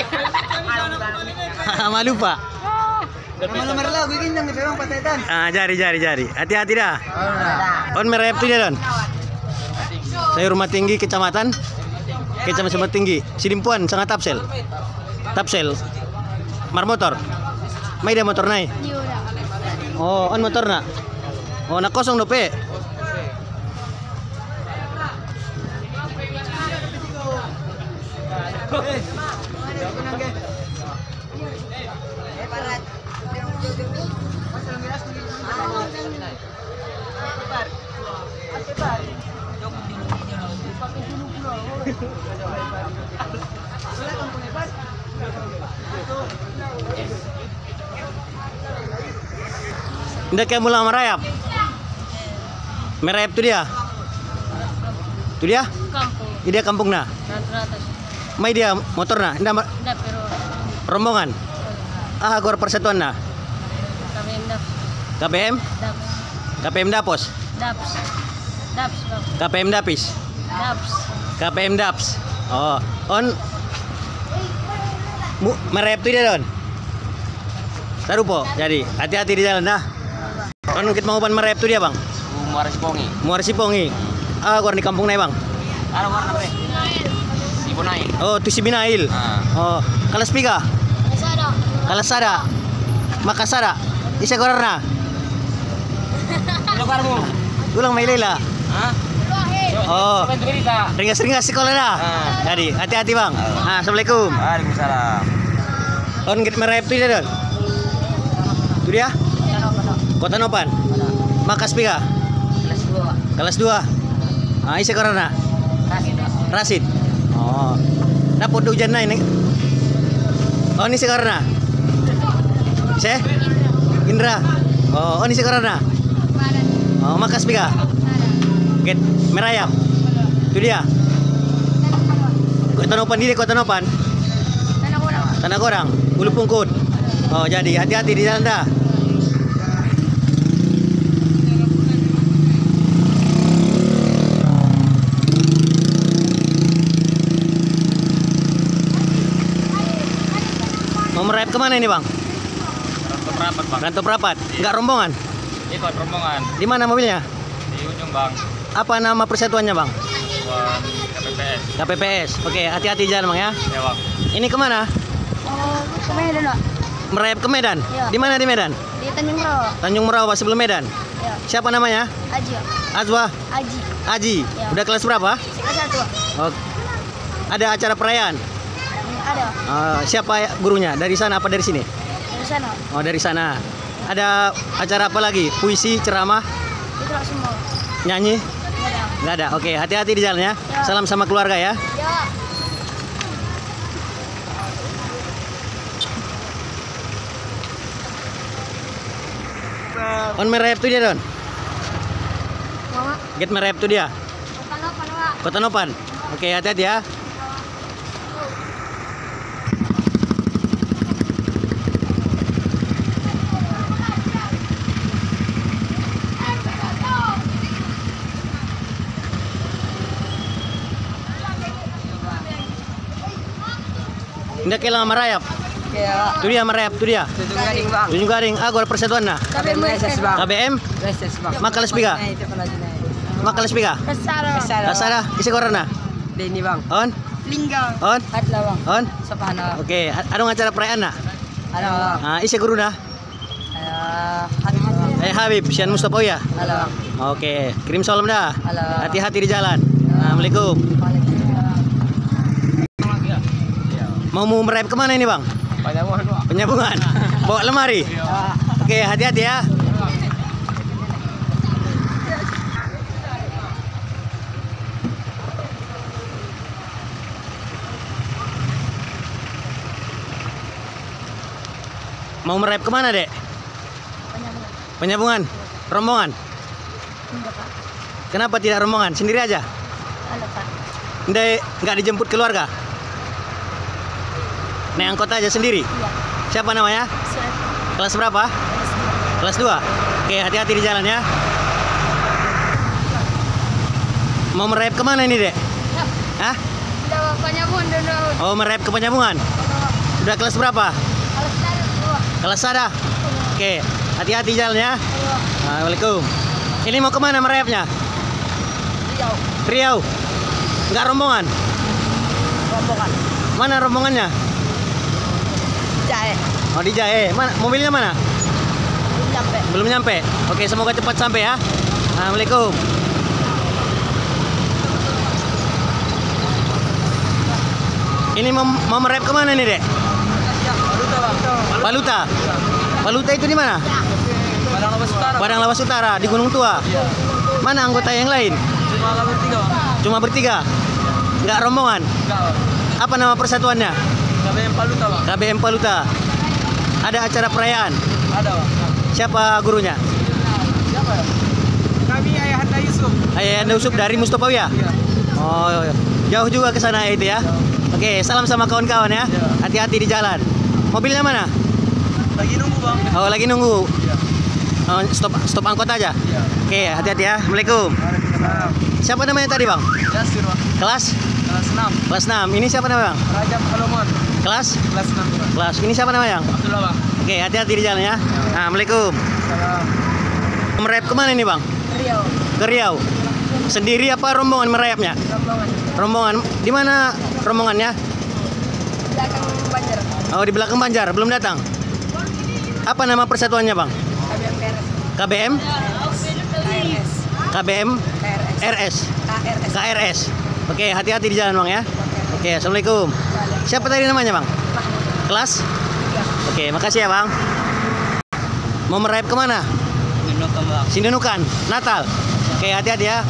Malu pak. Nomor lagu ini yang orang pataitan. Ah, jari jari jari. Hati-hati dah. On merep tu dia don. Saya Rumah Tinggi Kecamatan Kecamatan Tinggi. Sidimpuan sangat tapsel. Tapsel. Mar motor. May dia motor nai. Oh, on motor na. Oh, na kosong dope. Ndak kayak mulai merayap. Merayap tuh dia. Tuh dia? Kampung. Dia kampung nah. Ratus. May dia motor nah. Ndak ma- Dap pero rombongan. Ah, gor persatuan nah. kami dap. K P M, Dap. K P M Dapos, Daps. Daps. Bang. K P M Dapis, Daps. K P M Daps. Oh, on mu merayap tuh dia don. Taruh po. Jadi hati-hati di jalan dah. On kita mau ban merayap tuh dia bang. Muara Sipongi. Muara Sipongi. Ah, gor di kampung nai bang. Ano warna pre? Sibonai. Oh, tu si Binail. Ah. Oh, Kalas Piga, Masada. Kalasada, Makasada. Isa gorna. Ano karmo? Ulang may lela. Hah? Oh, Bentuk berita. ringas-ringas sekolah dah. Ah. Jadi hati-hati bang. Ah, assalamualaikum. Waalaikumsalam. On kita merayap tuh dia don. Tuh dia. Kota Nopan. Makas Piga. Kelas dua. Kelas dua. Ah, isa corona. Rasid. Oh. Dapat hujan na ini. Oh, ini si corona. Ise? Indra. Oh, ini si corona. Oh, Makas Piga. Get merayap. Itu dia. Kota Nopan ini Kota Nopan. Tanah kurang. Tanah Korang, Ulu Pungkut. Oh, jadi hati-hati di jalan dah. Mau merayap kemana ini bang? Rantau rapat bang. Rantau Perapat, nggak rombongan? Ikut rombongan Di mana mobilnya? di ujung bang. Apa nama persatuannya bang? Buat K P P S. K P P S. Oke, hati-hati di jalan bang ya. Ya bang. Ini kemana? Oh, ke Medan, Pak. Merayap ke Medan? Iya. Di mana di Medan? Di Tanjung Rawa. Tanjung Merawa sebelum Medan. Ya. Siapa namanya? Aji. Pak. Azwa Aji. Aji. Iya. Udah kelas berapa? Kelas satu. Pak. Oh, ada acara perayaan. Ada Eh, siapa gurunya? Dari sana apa dari sini? dari sana. Oh, dari sana. Ada acara apa lagi? Puisi, ceramah, Itu lah semua. nyanyi? Nggak ada. Nggak ada. Oke, hati-hati di jalan ya. Ya. Salam sama keluarga ya. Ya. On merayap tuh dia don. Mama. Get merayap tuh dia. Kalau Pak. Kota Nopan. Oke, hati-hati ya. Nggak kehilangan merayap. Kaya Tuh dia merayap, tuh dia. Tunjung Gading bang. Tunjung Garing, ah gor persatuan nah. K P M S S bang. K B M, S S bang. Makalas Piga. Nah, itu pala dyan eh. Makalas Piga. Kesara. Kasara, isi koran na. Denny bang. On, Linggang. on, Atla bang. on. Sa pana. Oke, a- anong acara perayaan na? Ano bang? Ah, isi guru na. Ah, Habib bang. Eh Habib, Sian Mustafa ya. Halo bang. Oke, kirim salam dah. Halo. Hati-hati di jalan. Assalamualaikum. Mau mau merayap kemana ini bang? Panjabungan bang. Penyambungan. Bawa lemari. Oke, hati-hati ya. Mau merayap kemana dek? Penyambungan. Penyambungan. Rombongan. Enggak, Pak. Kenapa tidak rombongan? Sendiri aja? Ada, Pak. Nggak, nggak dijemput keluarga? Naik angkot aja sendiri? Iya. Siapa namanya? Surat. Kelas berapa? Kelas dua. Kelas dua. Oke, hati-hati di jalan ya. Mau merayap kemana ini dek? Ya. Hah? Udah, Pak. Penyambungan dulu. Oh, merayap ke Penyambungan. Udah kelas berapa? Kalau dari dua. Kelas ada. Oke, hati-hati jalan ya. Ayo. Assalamualaikum. Ini mau kemana merayapnya? Riau. Riau. Enggak rombongan? Rombongan. Mana rombongannya? Jahe. Oh di Jahe. Mana mobilnya mana? Belum nyampe. Belum nyampe. Oke, semoga cepat sampai ya. Assalamualaikum. Ini mau, mau merep kemana nih, Dek? Paluta. Paluta itu di mana? Padang Lawas Utara. Padang Lawas Utara di Gunung Tua. Mana anggota yang lain? Cuma kami bertiga, Bang. Cuma bertiga. Enggak rombongan. Enggak, Bang. Apa nama persatuannya? K B M Paluta, Bang. K B M Paluta. Ada acara perayaan. Ada, Bang. Siapa gurunya? Siapa ya? Kami Ayahanda Yusuf. Ayahanda Yusuf dari Mustopawiyah. Iya. Oh, jauh juga ke sana itu ya. Oke, salam sama kawan-kawan ya. Iya. Hati-hati di jalan. Mobilnya mana? Lagi nunggu, Bang. Oh, lagi nunggu. Iya. Oh, stop stop angkot aja. Iya. Oke, hati-hati ya. Assalamualaikum. Waalaikumsalam. Siapa namanya tadi, Bang? Yasir, Bang. Kelas Kelas enam. kelas enam. Ini siapa namanya, Bang? Rajab Halomon. Kelas Kelas enam, Bang. kelas. Ini siapa namanya, Bang? Abdullah, Bang. Oke, hati-hati di jalan ya. Assalamualaikum. Salam. Merayap kemana nih, Bang? Riau. Ke Riau. Sendiri apa rombongan merayapnya? Rombongan. Rombongan. Di mana rombongannya? Belakang Banjar. Oh, di belakang Banjar, belum datang. Apa nama persatuannya, Bang? K B M K B M? K R S. K B M? K R S. R S? K R S. K R S. Oke, hati-hati di jalan, Bang ya. Oke, Assalamualaikum. Siapa tadi namanya, Bang? Kelas? Oke, makasih ya, Bang. Mau merayap kemana? Nunukan, Bang. Sindunukan, Natal. Oke, hati-hati ya.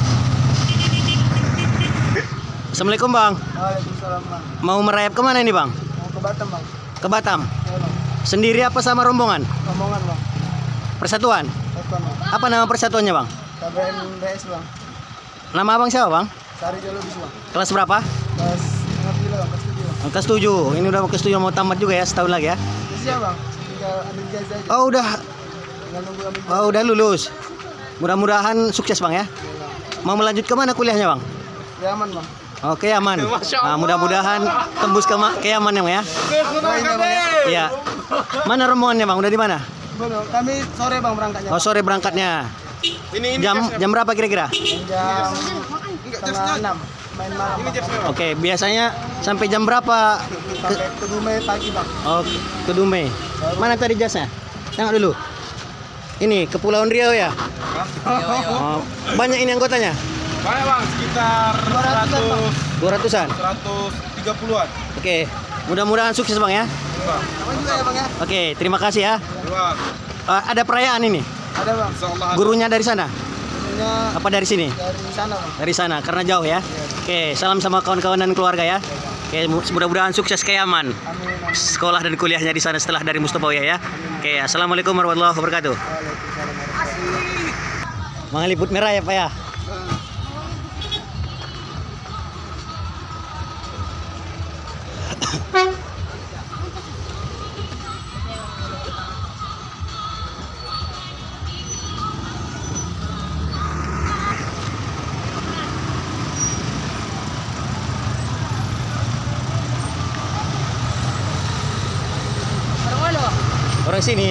Assalamualaikum, Bang. Waalaikumsalam, Bang. Mau merayap kemana ini, Bang? Mau ke Batam, Bang. Ke Batam. Ya, Bang. Sendiri apa sama rombongan? Rombongan, Bang. Persatuan. Batam, Bang. Apa nama persatuannya, Bang? K B M B S, Bang. Nama Abang siapa, Bang? Sari Jolobis, Bang. Kelas berapa? Kelas enam gila, Bang. Kelas tujuh, Bang. Kelas tujuh. Ini udah kelas tujuh, mau tamat juga ya, setahun lagi ya. Siap, Bang. Tinggal ambil ijazah aja. Oh, udah. Tinggal nunggu ambil Oh, udah lulus. Mudah-mudahan sukses, Bang ya. Mau melanjut ke mana kuliahnya, Bang? Ya, aman, Bang. Oke, aman. Nah, mudah-mudahan tembus ke, ma- ke aman ya, Bang ya. Doain ya, Bang. Ya. Iya. Mana rombongannya, Bang? Udah di mana? Belum. Kami sore, Bang, berangkatnya. Oh, sore berangkatnya. Jam jam berapa kira-kira? Jam setengah enam. Main malam, Bang. Oke, biasanya sampai jam berapa? Ke, Sampai ke Dumai pagi, Bang. oh, ke Dumai. Mana tadi jasnya? Tengok dulu. Ini Kepulauan Riau ya? Oh, banyak ini anggotanya? Banyak bang, sekitar dua ratusan. seratus tiga puluhan. Oke, mudah-mudahan sukses, Bang ya. Apa juga ya, Bang ya? Oke, terima kasih ya. Dua, Eh, ada perayaan ini. Ada, Bang. insyaallah. Gurunya dari sana? Gurunya Apa dari sini? dari sana, Bang. Dari sana, karena jauh ya. Oke, salam sama kawan-kawan dan keluarga ya. Oke, mudah-mudahan sukses kayak aman. Amin, amin. Sekolah dan kuliahnya di sana setelah dari Mustopawiyah ya. Oke, assalamualaikum warahmatullahi wabarakatuh. Waalaikumsalam warahmatullahi wabarakatuh. Mangaliput merah ya, Pak ya. Orang mana, Bang? Orang sini.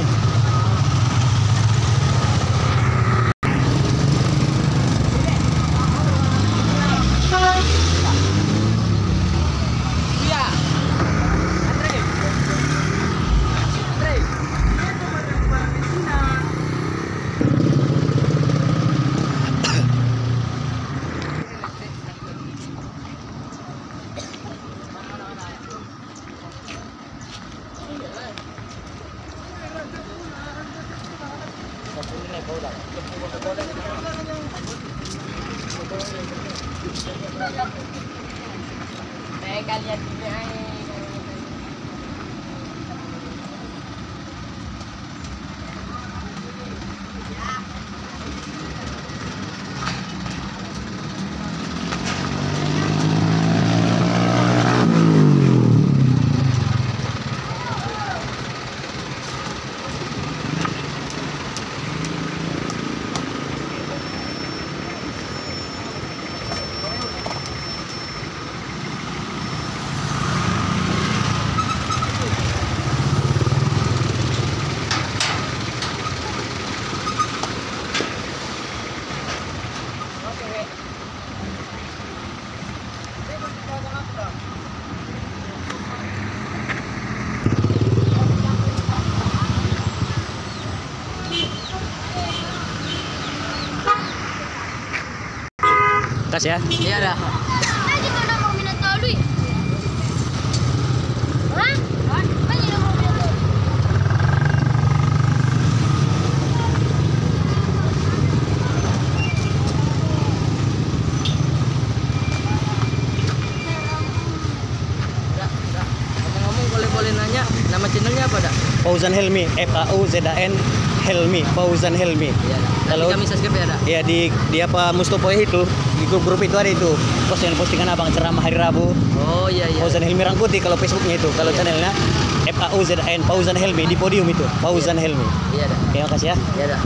Eh, kalian ini ay. kasih ya. Iya dah. Aja kau nak mau minat tahu duit. Hah? Aja nak mau minat tahu. Ngomong boleh-boleh nanya nama channelnya apa dah? Fauzan Helmi, F A U Z A N Helmi, Fauzan Helmi. Iya dah. Nanti Kalau- kami subscribe ya dah. Ya di di apa Mustopo itu di grup-grup itu ada itu postingan postingan abang ceramah hari Rabu. Oh iya iya. Fauzan Helmi Rangkuti kalau Facebooknya itu, kalau channelnya F A U Z A N Fauzan Helmi di podium itu Fauzan Helmi. Iya dah. Oke, makasih ya. Iya dah.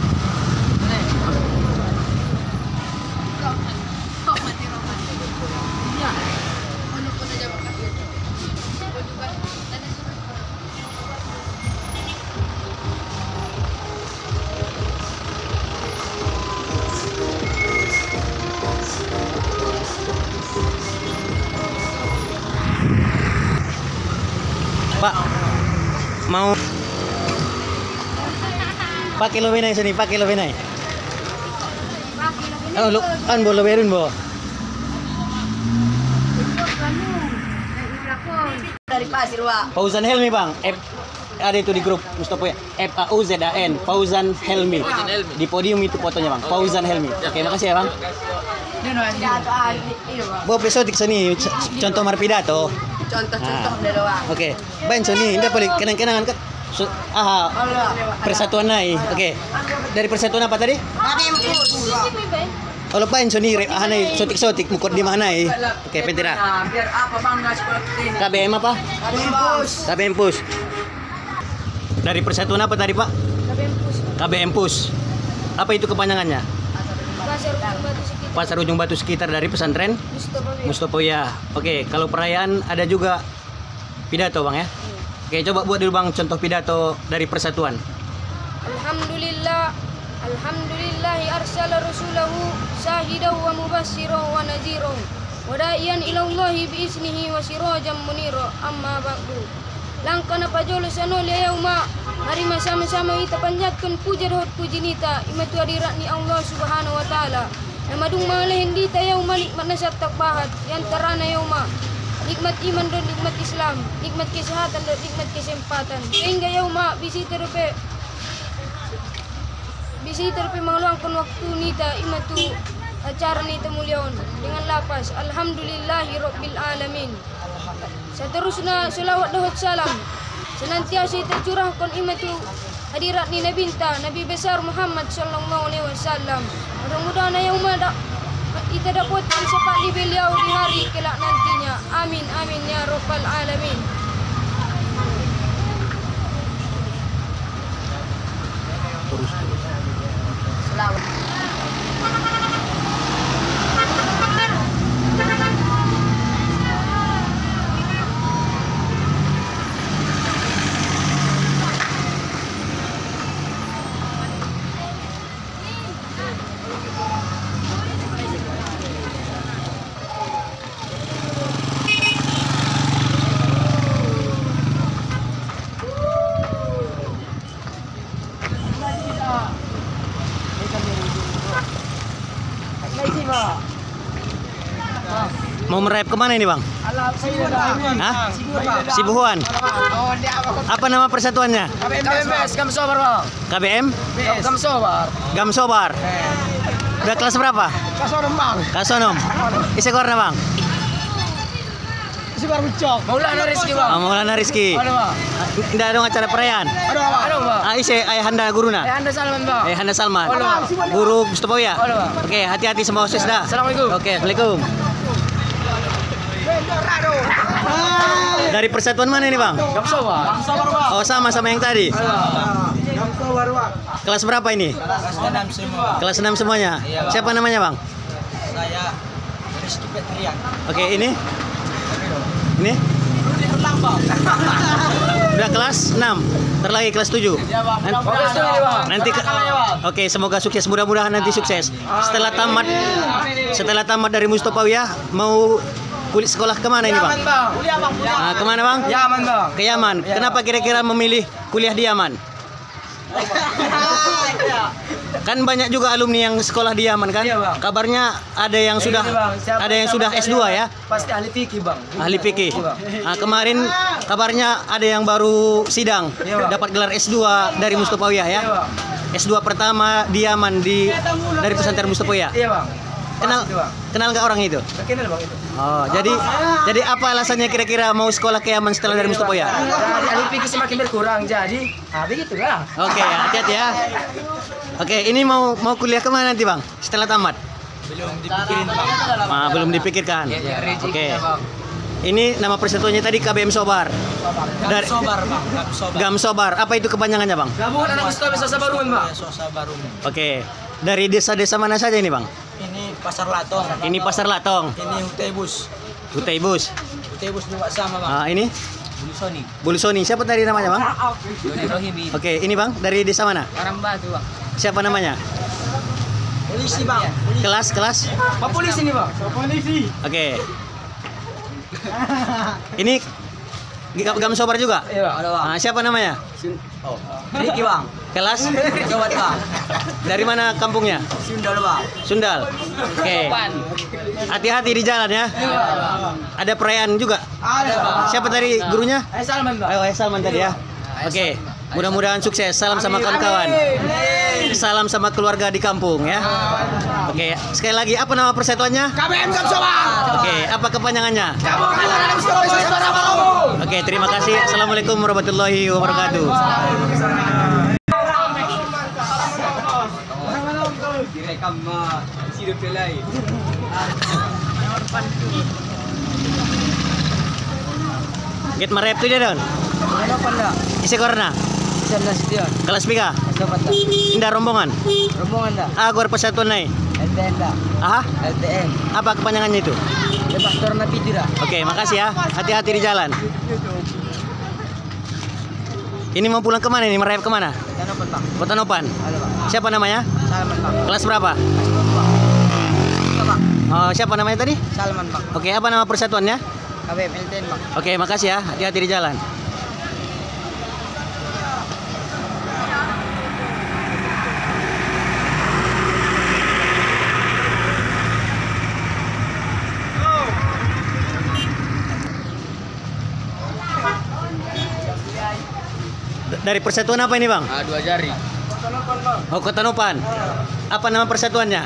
Pak, mau pakai lo benai sini, pakai lo benai. Oh, lo kan boleh berun bo. Dari pasir, Wak. Fauzan Helmi bang, F ada itu di grup Mustopo ya. F A U Z A N Fauzan Helmi. Di podium itu fotonya bang, Fauzan Helmi. Oke, makasih ya bang. Bo pesotik sini c- contoh marpidato. Contoh-contoh Ah. dah doang. Oke, bain sini, tidak boleh kenang-kenangan kan. So, aha, persatuan naik. Oke, dari persatuan apa tadi? Kalau bain sini, aha naik, sotik-sotik, mukot di mana naik. Oke, pentira. Nah, biar apa bangga sekolah ini? K B M apa? K B M Pus. Dari persatuan apa tadi Pak? K B M Pus. Apa itu kepanjangannya? Pasir batu sekitar. Pasar Ujung Batu sekitar dari pesantren Mustafa. Mustopo ya. Oke, kalau perayaan ada juga pidato bang ya. Oke, coba buat dulu bang contoh pidato dari persatuan. Alhamdulillah. Alhamdulillahi arsala rasulahu syahidahu wa mubasyirahu wa nadhirahu wa da'iyan ila Allahi bi isnihi wa sirajan munira amma ba'du. Langkana pajolo sanole yauma hari sama-sama kita panjatkan puja dohot puji nita imatu hadirat ni Allah subhanahu wa ta'ala. Namadung malehin dita yauma nikmat nasab takbahat yang terana yauma nikmat iman dan nikmat Islam, nikmat kesehatan dan nikmat kesempatan. Sehingga yauma bisi terupe bisi terupe mengeluangkan waktu nita imatu acara nita mulyaon dengan lapas alhamdulillahi rabbil alamin. Seterusnya selawat dahut salam senantiasa tercurahkan imatu hadirat ni Nabi Binta Nabi besar Muhammad sallallahu alaihi wasallam. Mudah-mudahan yauma dak kita dapat sepak di beliau di hari kelak nantinya. Amin amin ya rabbal alamin. Mau merayap kemana ini bang? Hah? Sibuhuan. Apa nama persatuannya? K B M S, Gamsobar bang. K B M Gamsobar. Gamsobar. Udah kelas berapa? Kasonom bang. Kasonom. Isekorna bang. Si baru cok. Maulana Rizky bang. Ah, Maulana Rizky. Ada bang. Tidak ada acara perayaan. Ada bang. Ada bang. Ah, ise ayahanda guruna. Eh anda Salman bang. Ayahanda Salman. Halo, Bang. Guru Mustopo ya. Halo, Bang. Oke, hati-hati semua OSIS dah. Assalamualaikum. Oke, Assalamualaikum. Dari persatuan mana ini bang? Gamsobar. Gamsobar bang. Oh sama sama yang tadi. Gamsobar bang. Kelas berapa ini? Kelas enam semua. Kelas enam semuanya. Iya, Bang. Siapa namanya bang? Saya Rizky Petrian. Oke ini. Ini? Udah kelas enam. Ntar lagi kelas tujuh. Nan- Nanti ke- Oke, semoga sukses. Mudah-mudahan nanti sukses. Setelah tamat setelah tamat dari Mustopawiyah mau kuliah sekolah kemana ini bang? bang. Kuliah bang. Ah, kemana bang? Yaman bang. Ke Yaman. Kenapa kira-kira memilih kuliah di Yaman? Kan banyak juga alumni yang sekolah di Yaman kan? Iya, Bang. Kabarnya ada yang sudah Ini, Bang, siapa ada yang pertama sudah kali S dua Bang? ya? Pasti ahli fikih, Bang. Ahli fikih. Iya, Bang. Nah, kemarin kabarnya ada yang baru sidang Iya, Bang. dapat gelar S dua dari Mustafawiyah ya. Iya, Bang. S dua pertama di Yaman di dari pesantren Mustafawiyah. Iya, Bang. Kenal Pasti, Bang. kenal nggak orang itu? Kenal, Bang, itu. Oh, jadi jadi apa alasannya kira-kira mau sekolah ke Yaman setelah dari Mustafawiyah? Jadi ahli fikih semakin berkurang, jadi ah begitu lah. Oke, hati-hati ya. Oke, ini mau mau kuliah kemana nanti bang? Setelah tamat? Belum dipikirin, Bang. Ah, belum dipikirkan. Ya, ya, rezeki Oke. ya, Bang. Ini nama persatuannya tadi K B M Sobar. Dari Sobar, Bang. Sobar. Gam Sobar. Apa itu kepanjangannya bang? Gabungan anak Mustafa Sasa Barungan, Bang. Sosa baru. Oke. Dari desa-desa mana saja ini bang? Ini Pasar Latong. Ini Pasar Latong, Ini Hutebus. Hutaibus. Hutebus juga sama, Bang. Ah, ini Bulisoni. Bulisoni. Siapa tadi namanya bang? Doni Rohimi. Oke, ini bang dari desa mana? Karambatu, Bang. Siapa namanya? Polisi, Bang. Kelas kelas. Pak polisi nih, Bang. Polisi. Oke. Ini Gam Gam Sobar juga? Iya, Bang. Ada, Bang. Ah, siapa namanya? Riki, Bang. Kelas? Jawat, Bang. Dari mana kampungnya? Sundal, Bang. Sundal. Oke. Hati-hati di jalan ya. Ada perayaan juga. Ada, Bang. Siapa tadi gurunya? Ayo Salman, Bang. Ayo, ayo Salman tadi ya. Oke. Mudah-mudahan sukses. Salam sama kawan-kawan. Salam sama keluarga di kampung ya. Oke. Sekali lagi apa nama persatuannya? K B M Gamsoba. Oke. Apa kepanjangannya? Gabungan anak Mustafa Sasa Barungan. Oke. Terima kasih. Assalamualaikum warahmatullahi wabarakatuh. Direkam mah hidup pelai. Git marep tu dia don. Ano pala? Isi korna. Isang nastion. Kelas pika. Ito pa ta. Indah rombongan. Rombongan da. Agor persatuan nai. L T N da. Aha. L T N. Apa kepanjangannya itu? Ya pastor na pidira. Oke, makasih ya. Hati-hati di jalan. Ini mau pulang kemana ini? Merayap kemana? Ano pa ta? Kota Nopan. Ano ba? Siapa namanya? Salman, Bang. Kelas berapa? Ito, Bang. Oh, siapa namanya tadi? Salman, Bang. Oke, apa nama persatuannya? K B M L T N, Bang. Oke, makasih ya. Hati-hati di jalan. D- Dari persatuan apa ini, Bang? Ah, dua jari. Oh, Kota Nopan. Apa nama persatuannya?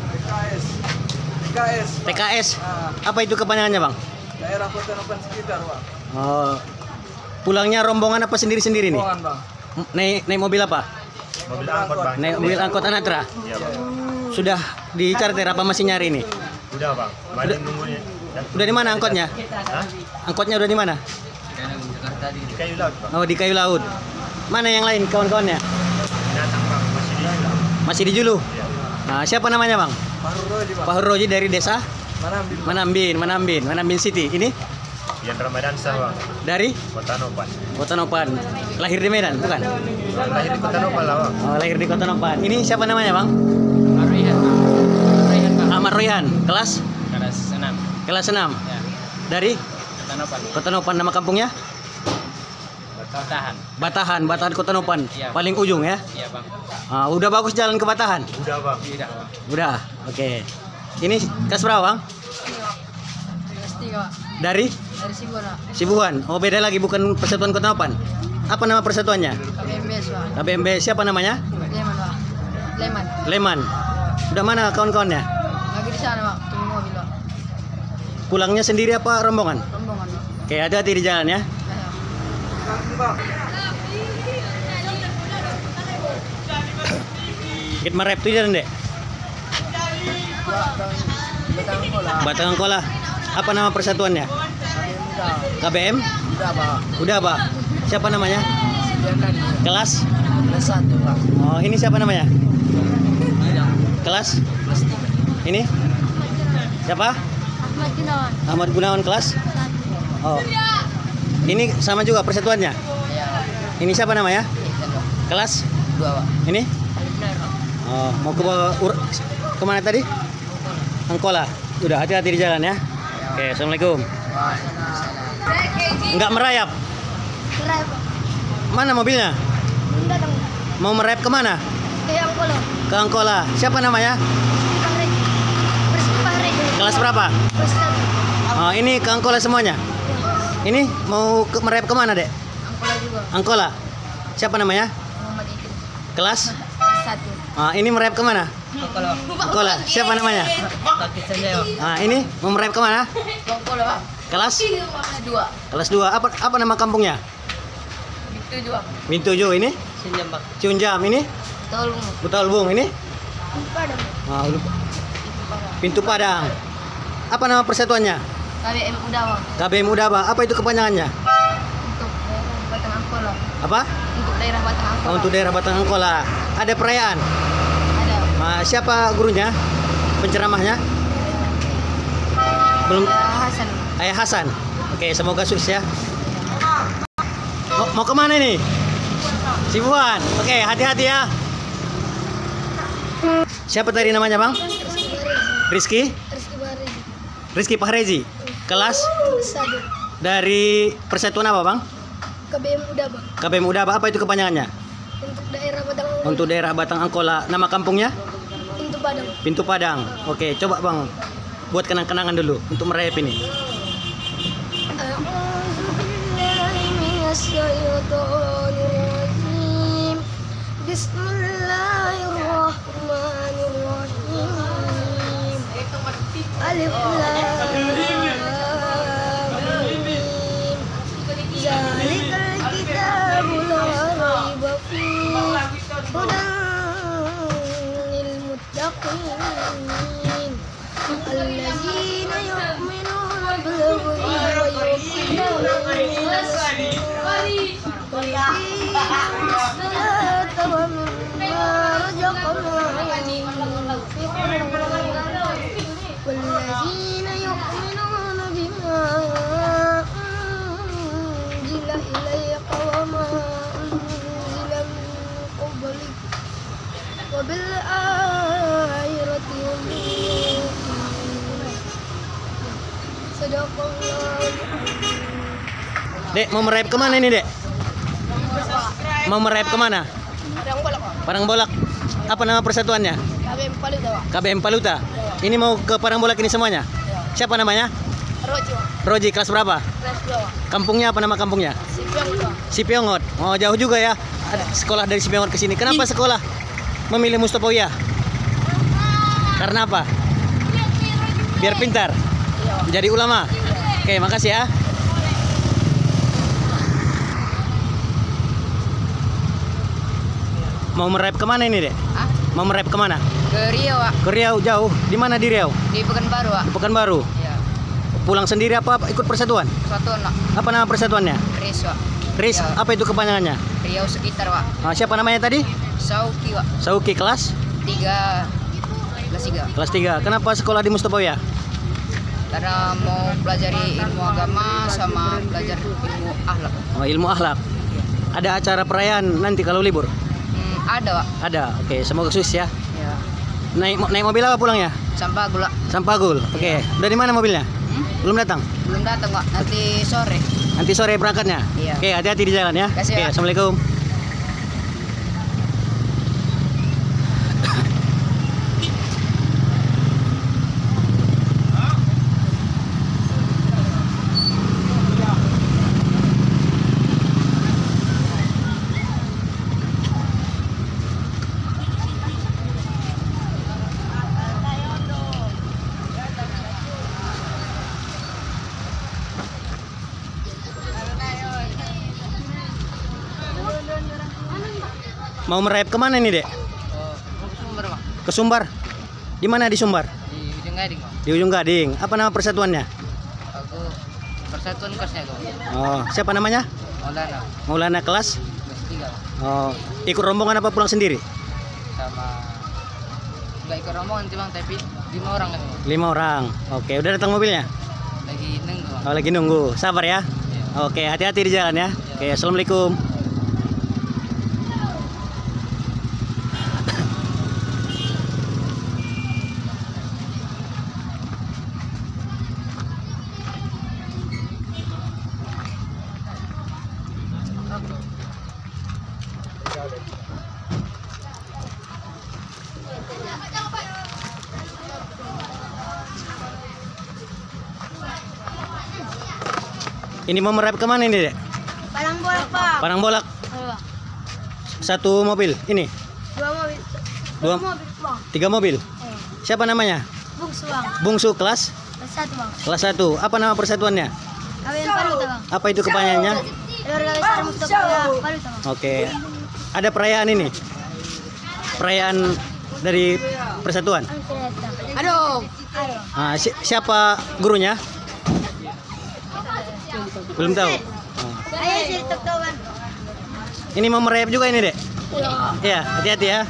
K S. T K S. Apa itu kepanjangannya, Bang? Daerah Kota Nopan sekitar, Bang. Oh. Pulangnya rombongan apa sendiri-sendiri nih? Rombongan, Bang. M- Naik naik mobil apa? Mobil angkot bang. Naik mobil angkot Anatra. Iya bang. Sudah di charter apa masih nyari nih? Udah bang. Masih nunggu nih. Udah di mana angkotnya? Hah? Angkotnya udah di mana? Di kayu laut bang. Oh, di Kayu Laut. Mana yang lain kawan-kawannya? Datang bang. Masih di Julu. Masih di Julu. Iya. Nah, siapa namanya, Bang? Paruro di, Bang. Pak Roji dari desa Mana ambil? Manambin, Manambin, Manambin City. Ini Yan Ramadan sah bang. dari Kota Nopan. Kota Nopan. Lahir di Medan, bukan? Lahir di Kota Nopan lah bang. Oh, lahir di Kota Nopan. Ini siapa namanya, Bang? Maroihan, Bang. Maroihan, Bang. Ahmad Royhan, kelas Kelas enam. kelas enam. Ya. Dari Kota Nopan. Kota Nopan, nama kampungnya? Bertahan. Batahan, Batahan Kota Nopan. Iya. Paling ujung ya. Iya, Bang. Ah, udah bagus jalan ke Batahan. Udah bang. Tidak, Bang. Udah. Oke. Ini kelas berapa, Bang? Kelas tiga, Pak. Dari Dari Sibona. Sibuan. Oh, beda lagi, bukan Persatuan Kota Nopan. Apa nama persatuannya? K B M B S, Pak. K B M B. Siapa namanya? Leman, Pak. Leman. Leman. Udah mana kawan-kawannya? Lagi di sana, Pak. Tunggu mobil, Pak. Pulangnya sendiri apa rombongan? Rombongan, Pak. Oke, hati-hati di jalan ya. Ayo. Kita merep tuh jalan dek. Batang Kola. Batangan Kola. Apa nama persatuannya? K B M? Udah, Pak. Udah, Pak. Siapa namanya? Sediakan. Kelas? Kelas satu, Pak. Oh, ini siapa namanya? Kelas? Kelas tiga. Ini? Siapa? Ahmad Gunawan. Ahmad Gunawan kelas? Oh. Ini sama juga persatuannya? Iya, Pak. Ini siapa namanya? Satu. Kelas? Dua, Pak. Ini? Alif Nair, Pak. Oh, mau ke ur- kemana tadi? Angkola. Udah, hati-hati di jalan ya. Oke, assalamualaikum. Enggak merayap. Cerai, Pak. Mana mobilnya? Bunda dong. Mau merayap kemana? Ke Angkola. Ke Angkola. Siapa namanya? Fahri. Bersih Fahri. Kelas berapa? Kelas satu. Oh, ini ke Angkola semuanya. Ini mau ke, merayap kemana, Dek? Angkola juga. Angkola. Siapa namanya? Muhammad Idris. Kelas? Kelas satu. Ah, ini merayap kemana? Angkola. Siapa namanya? Ah, ini mau merayap kemana? Angkola. Kelas? Kelas dua. Kelas dua. Apa apa nama kampungnya? Itu juga. Mintuju ini? Ciunjam ini? Tolong. Butalbung ini? Padang. Ah, lupa. Pintu Padang. Apa nama persatuannya? K B M Udawa. K B M Udaba. Apa itu kepanjangannya? Untuk daerah Batang Angkola. Apa? Untuk daerah Batang Angkola. Oh, untuk daerah Batang Angkola. Ada perayaan. Ada. Ah, siapa gurunya? Penceramahnya? Belum. Ya, Hasan. Ayah Hasan. Oke, semoga sukses ya. Mau, mau kemana ini? Sibuan. Oke, hati-hati ya. Siapa tadi namanya, Bang? Rizky? Rizky Bahri. Rizky Pahrezi. Kelas Sadu. dari persatuan apa, Bang? K B M Udawa. K B M Udaba. Apa itu kepanjangannya? Untuk daerah Batang Angkola. Untuk daerah Batang Angkola. Nama kampungnya? Untuk Padang. Pintu Padang. Oke, coba, Bang. Buat kenang-kenangan dulu untuk merayap ini. A'udzubillahiminasyaitonirrajim. Bismillahirrahmanirrahim. Alif lam mim. Zalikal kitabu la raiba fihi hudan lil muttaqin. Allazina yu'minuna bil ghaibi wa yuqimuna as-salata wa mimma razaqnahum yunfiqun. Wallazina yu'minuna bima unzila ilayka wa ma unzila min qablik wa bil akhirati hum yuqinun. Sadaqallahu. Dek, mau merayap kemana ini, Dek? Mau merayap kemana? Padang Bolak. Parang Bolak. Apa nama persatuannya? K B M Paluta. K B M Paluta. Ini mau ke Parang Bolak ini semuanya? Siapa namanya? Rojo. Roji, kelas berapa? Kelas dua. Kampungnya apa nama kampungnya? Sipiong. Sipiongot. Oh, jauh juga ya. Ada sekolah dari Sipiongot ke sini. Kenapa sekolah memilih Mustopoya? Karena apa? Biar pintar. Jadi ulama. Oke, makasih ya. Mau merayap kemana ini, Dek? Hah? Mau merayap kemana? Ke Riau, Wak. Ke Riau, jauh. Di mana di Riau? Di Pekanbaru, Wak. Pekanbaru. Iya. Pulang sendiri apa ikut persatuan? Persatuan, Wak. Apa nama persatuannya? Ris, Wak. Riz, Iya. apa itu kepanjangannya? Riau sekitar, Wak. Ah, siapa namanya tadi? Sauki, Wak. Sauki, kelas? Tiga. Kelas tiga. Kelas tiga. Kenapa sekolah di Mustopoya? Karena mau pelajari ilmu agama sama belajar ilmu akhlak. Oh, ilmu akhlak. Ada acara perayaan nanti kalau libur? Hmm, ada, Wak. Ada. Oke, semoga sukses ya. Ya. Naik mo- naik mobil apa pulangnya? Sampah gula. Sampagul. Oke. Dari mana mobilnya? Hmm? Belum datang? Belum datang, Wak. Nanti sore. Nanti sore berangkatnya. Iya. Oke, hati-hati di jalan ya. Kasih, Oke, Pak. assalamualaikum. Mau merayap kemana nih, Dek? Mau ke Sumber, Wak. Ke Sumbar. Di mana di Sumbar? Di Ujung Gading, Wak. Di Ujung Gading. Apa nama persatuannya? Aku persatuan kelasnya, kok. Oh, siapa namanya? Maulana. Maulana, kelas? Kelas tiga, Wak. Oh, ikut rombongan apa pulang sendiri? Sama nggak ikut rombongan sih, Bang, tapi lima orang kan, Bang. Lima orang. Oke, udah datang mobilnya? Lagi nunggu, Bang. Oh, lagi nunggu. Sabar ya. Iya. Oke, hati-hati di jalan ya. Oke, assalamualaikum. Ini mau merayap kemana ini, Dek? Palang bolak, Pak. Parang bolak. Iya. Satu mobil. Ini. Dua mobil. Dua, mobil, Bang. tiga mobil. Iya. Siapa namanya? Bungsu, Bang. Bungsu kelas Satu, Bang. kelas satu. Apa nama persatuannya? Kawin Paluta, Bang. Apa itu kepanjangannya? Keluarga besar Mustafa Paluta, Bang. Oke. Ada perayaan ini. Perayaan dari persatuan. Aduh. Aduh. Ah, si- siapa gurunya? Belum tahu. Ah. Ayo sih, tok-tokan. Ini mau merayap juga ini, Dek? Iya. Iya, hati-hati ya.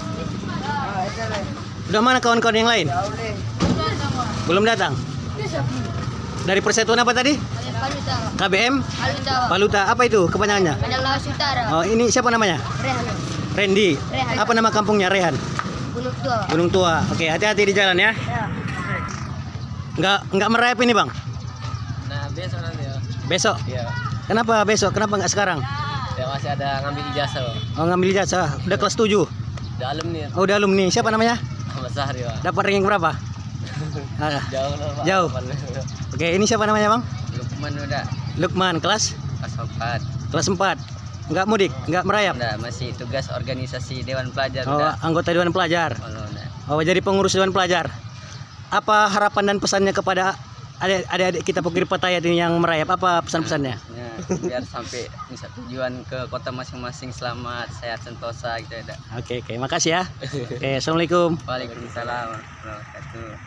Udah mana kawan-kawan yang lain? Belum datang. Dari persatuan apa tadi? Paluta, Bang. K B M Paluta, Bang. Paluta. Apa itu kepanjangannya? Padang Lawas Utara. Oh, ini siapa namanya? Rehan. Randy. Rehan. Apa nama kampungnya? Rehan. Gunung Tua, Bang. Gunung Tua. Oke, hati-hati di jalan ya. Ya. Nggak nggak merayap ini, Bang? Nah, besok nanti ya. Besok. Iya. Kenapa besok? Kenapa nggak sekarang? Ya masih ada ngambil ijazah, Bang. Oh, ngambil ijazah. Udah kelas tujuh. Dalam nih, Oh, udah alumni. Siapa namanya? Mas Sahri, Bang. Dapat ranking berapa? Ah, Jauh loh, Pak. Jauh. Oke, ini siapa namanya, Bang? Lukman udah Lukman, kelas pas empat. kelas empat. Nggak mudik, nggak merayap. Udah masih tugas organisasi Dewan Pelajar Oh, udah. anggota Dewan Pelajar. Oh, udah. Oh, jadi pengurus Dewan Pelajar. Apa harapan dan pesannya kepada adik- adik-adik kita Pokir Patayat ini yang merayap? Apa pesan-pesannya? Ya, biar sampai bisa tujuan ke kota masing-masing selamat, sehat, sentosa gitu ya. Dak. Oke, oke, makasih ya. Oke, assalamualaikum. Waalaikumsalam warahmatullahi wabarakatuh.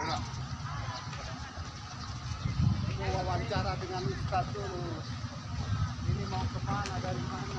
Wawancara dengan Ustaz dulu. Ini mau kemana, dari mana?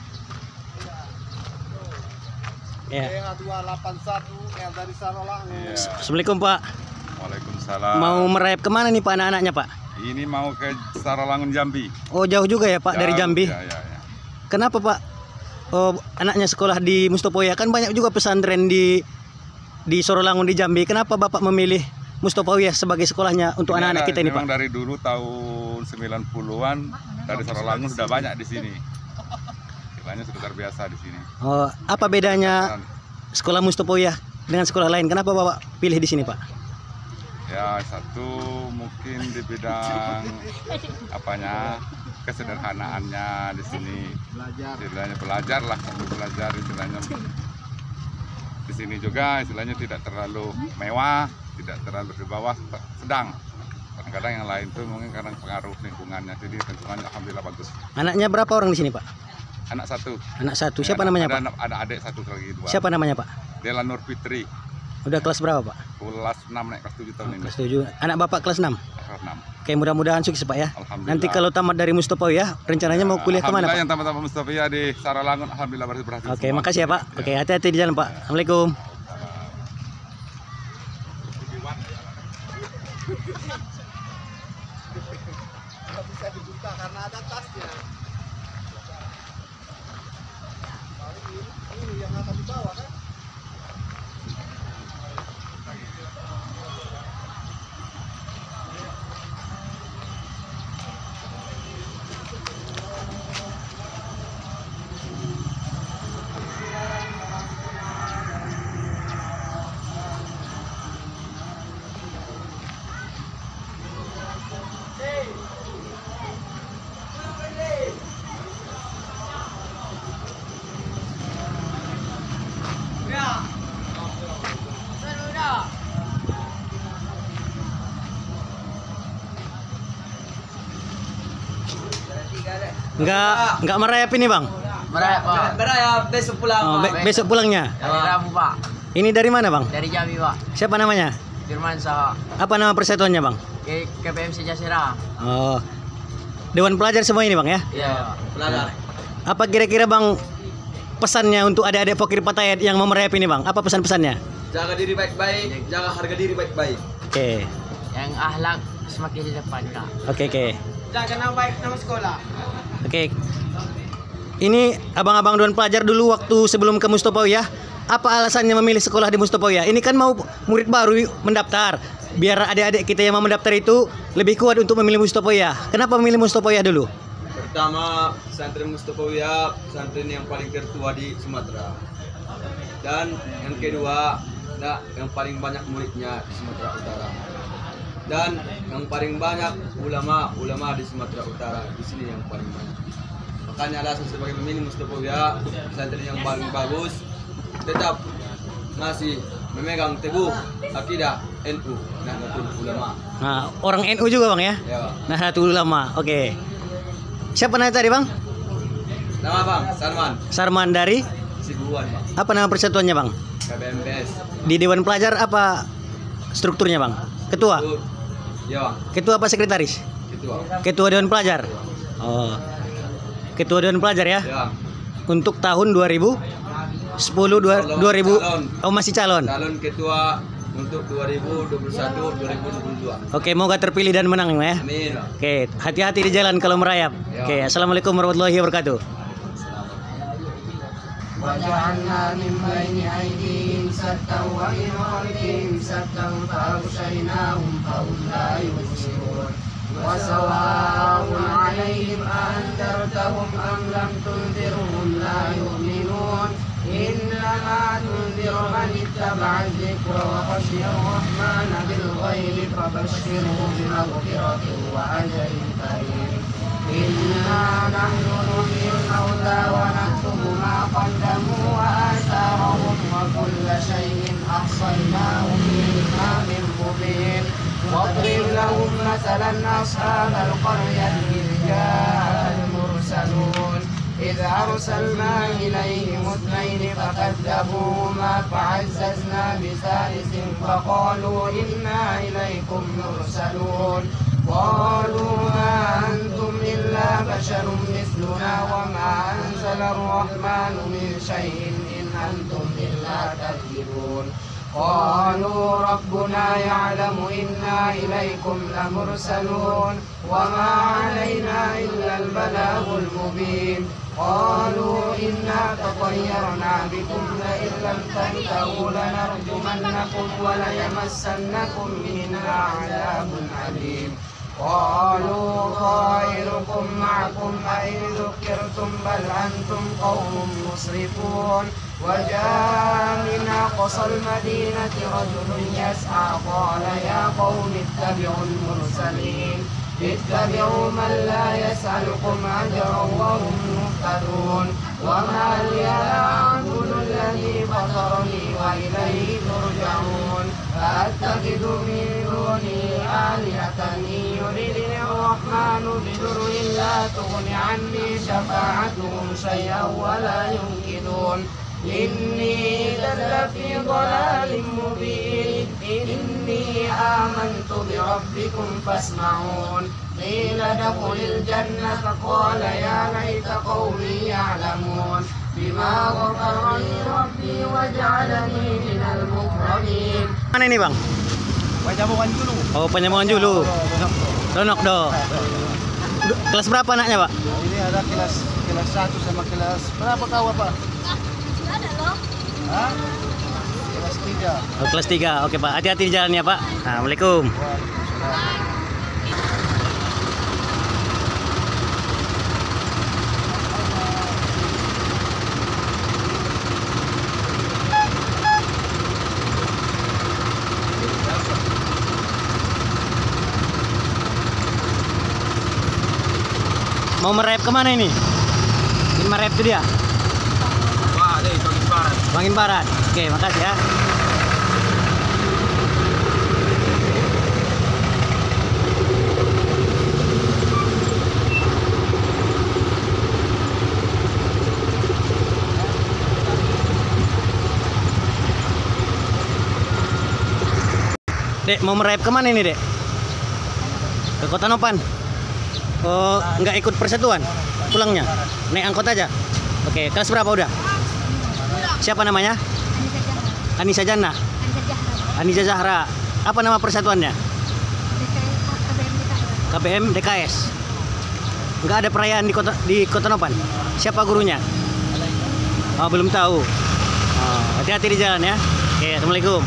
Ya. E H dua delapan satu yang dari Sarolangun. Assalamualaikum, Pak. Waalaikumsalam. Mau merayap kemana nih Pak anak-anaknya, Pak? Ini mau ke Sarolangun Jambi. Oh, jauh juga ya, Pak, dari Jauh, Jambi. Ya, ya, ya. Kenapa, Pak? Oh, anaknya sekolah di Mustopoya, kan banyak juga pesantren di di Sarolangun di Jambi. Kenapa Bapak memilih Mustopoya sebagai sekolahnya untuk Ini anak-anak ada- kita ini, Pak? Memang dari dulu tahun sembilan puluhan dari Sarolangun sudah banyak di sini. Istilahnya sudah terbiasa di sini. Oh, apa bedanya sekolah Mustopoya dengan sekolah lain? Kenapa Bapak pilih di sini, Pak? Ya, satu mungkin di bidang apanya kesederhanaannya di sini. Istilahnya belajar lah, sambil belajar istilahnya. Di sini juga istilahnya tidak terlalu mewah, tidak terlalu di bawah, sedang. Kadang-kadang yang lain tuh mungkin karena pengaruh lingkungannya, jadi lingkungannya alhamdulillah bagus. Anaknya berapa orang di sini, Pak? Anak satu. Anak satu. Siapa Ada- namanya, ada, Pak? anak- Ada adik satu lagi dua. Siapa namanya, Pak? Dela Nur Fitri, Udah kelas berapa, Pak? kelas enam naik kelas tujuh tahun ini. Kelas tujuh. Anak Bapak kelas enam. Kelas enam. Oke, mudah-mudahan sukses, Pak ya. Alhamdulillah. Nanti kalau tamat dari Mustopoya, rencananya mau kuliah kemana, Alhamdulillah Pak? yang tamat-tamat Mustafa ya di Sarolangun, alhamdulillah berhasil berhasil. Oke, semua. makasih ya, Pak. Oke, hati-hati di jalan, Pak. Assalamualaikum. Bisa dibuka karena ada tasnya. Ini yang akan dibawa kan? Enggak, enggak merayap ini, Bang. Merayap, Pak. Berayap besok pulang. Oh, be- besok pulangnya. Dari Rabu, Pak. Ini dari mana, Bang? Dari Jambi, Pak. Siapa namanya? Firman Saha. Apa nama persatuannya, Bang? K P M Sejasera. Oh. Dewan Pelajar semua ini, Bang ya? Iya, Pelajar. Apa kira-kira, Bang, pesannya untuk adik-adik Pokir Patayat yang mau merayap ini, Bang? Apa pesan-pesannya? Jaga diri baik-baik, jaga harga diri baik-baik. Oke. yang akhlak semakin di depan, Kak. Oke, oke. Jaga nama baik nama sekolah. Oke. Ini abang-abang Dewan Pelajar dulu waktu sebelum ke Mustopoya, apa alasannya memilih sekolah di Mustopoya? Ini kan mau murid baru mendaftar. Biar adik-adik kita yang mau mendaftar itu lebih kuat untuk memilih Mustopoya. Kenapa memilih Mustopoya dulu? Pertama, pesantren Mustopoya, pesantren yang paling tertua di Sumatera. Dan yang kedua, nah, yang paling banyak muridnya di Sumatera Utara. Dan yang paling banyak ulama ulama di Sumatera Utara di sini yang paling banyak. Makanya alasan sebagai pemilih Mustopawia pesantren yang paling bagus tetap masih memegang teguh akidah N U Nahdlatul Ulama. Nah, orang N U juga bang ya? Ya bang. Nahdlatul Ulama, oke. Siapa namanya tadi bang? Nama bang Sarman. Sarman dari? Sibuan bang. Apa nama persatuannya bang? K B M P S. Di Dewan Pelajar apa strukturnya bang? Ketua? Ya bang. Ketua apa sekretaris? Ketua. Ketua Dewan Pelajar. Oh. Ketua Dewan Pelajar ya? Ya. Untuk tahun dua ribu sepuluh dua ribu oh masih calon. Calon ketua untuk dua ribu dua puluh satu dua ribu dua puluh dua. Oke, moga terpilih dan menang ya. Amin. Oke, hati-hati di jalan kalau merayap. Ya. Oke, assalamualaikum warahmatullahi wabarakatuh. وجعلنا من بين أيديهم سدا ومن خلفهم سدا فأغشيناهم فهم لا يبصرون وسواء عليهم أأنذرتهم أم لم تنذرهم لا يؤمنون إنما تنذر من اتبع الذكر وخشي الرحمن بالغيب فبشره بمغفرة وأجر كريم إنا نحن نحيي الموتى ونكتب ما قدموا وآثارهم وكل شيء أحصيناه في إمام مبين واضرب لهم مثلا أصحاب القرية إذ جاء المرسلون إذ أرسلنا إليهم اثنين فكذبوهما فعززنا بثالث فقالوا إنا إليكم مرسلون قالوا ما أنتم إلا بشر مثلنا وما أنزل الرحمن من شيء إن أنتم إلا تكذبون قالوا ربنا يعلم إنا إليكم لمرسلون وما علينا إلا البلاغ المبين قالوا إنا تطيرنا بكم لئن لم تنتهوا لنرجمنكم وليمسنكم منا عذاب أليم قالوا طائركم معكم أئن ذكرتم بل أنتم قوم مسرفون وجاء من أقصى المدينة رجل يسعى قال يا قوم اتبعوا المرسلين اتبعوا من لا يسألكم أجرا وهم مهتدون وما لي أعبد الذي فطرني وإليه ترجعون فأتخذ من دونه آلهة إن يردني الرحمن بضر لا تغن عني شفاعتهم شيئا ولا ينقذون إني إذا لفي ضلال مبين إني آمنت بربكم فاسمعون قيل ادخل الجنة قال يا ليت قومي يعلمون بما غفر لي ربي وجعلني من المكرمين. Mana ini bang? Penyamungan dulu. Oh penyamungan dulu. Donok do. Kelas berapa anaknya pak? Ini ada kelas kelas satu sama kelas berapa kau apa? Hah? Kelas tiga. Oh, kelas tiga. Oke pak, hati-hati di jalan ya pak. Assalamualaikum. Mau merayap kemana ini? Ini merayap itu dia? Wah, ada di Bangin Barat. Bangin Barat. Oke, makasih ya. Dek, mau merayap kemana ini, Dek? Ke Kota Nopan. Oh, nggak ikut persatuan pulangnya? Naik angkot aja? Oke, kelas berapa udah? Siapa namanya? Anissa Jannah. Anissa Zahra. Apa nama persatuannya? K B M D K S. Nggak ada perayaan di kota di Kota Nopan. Siapa gurunya? Oh, belum tahu. Oh, hati-hati di jalan ya. Oke, assalamualaikum.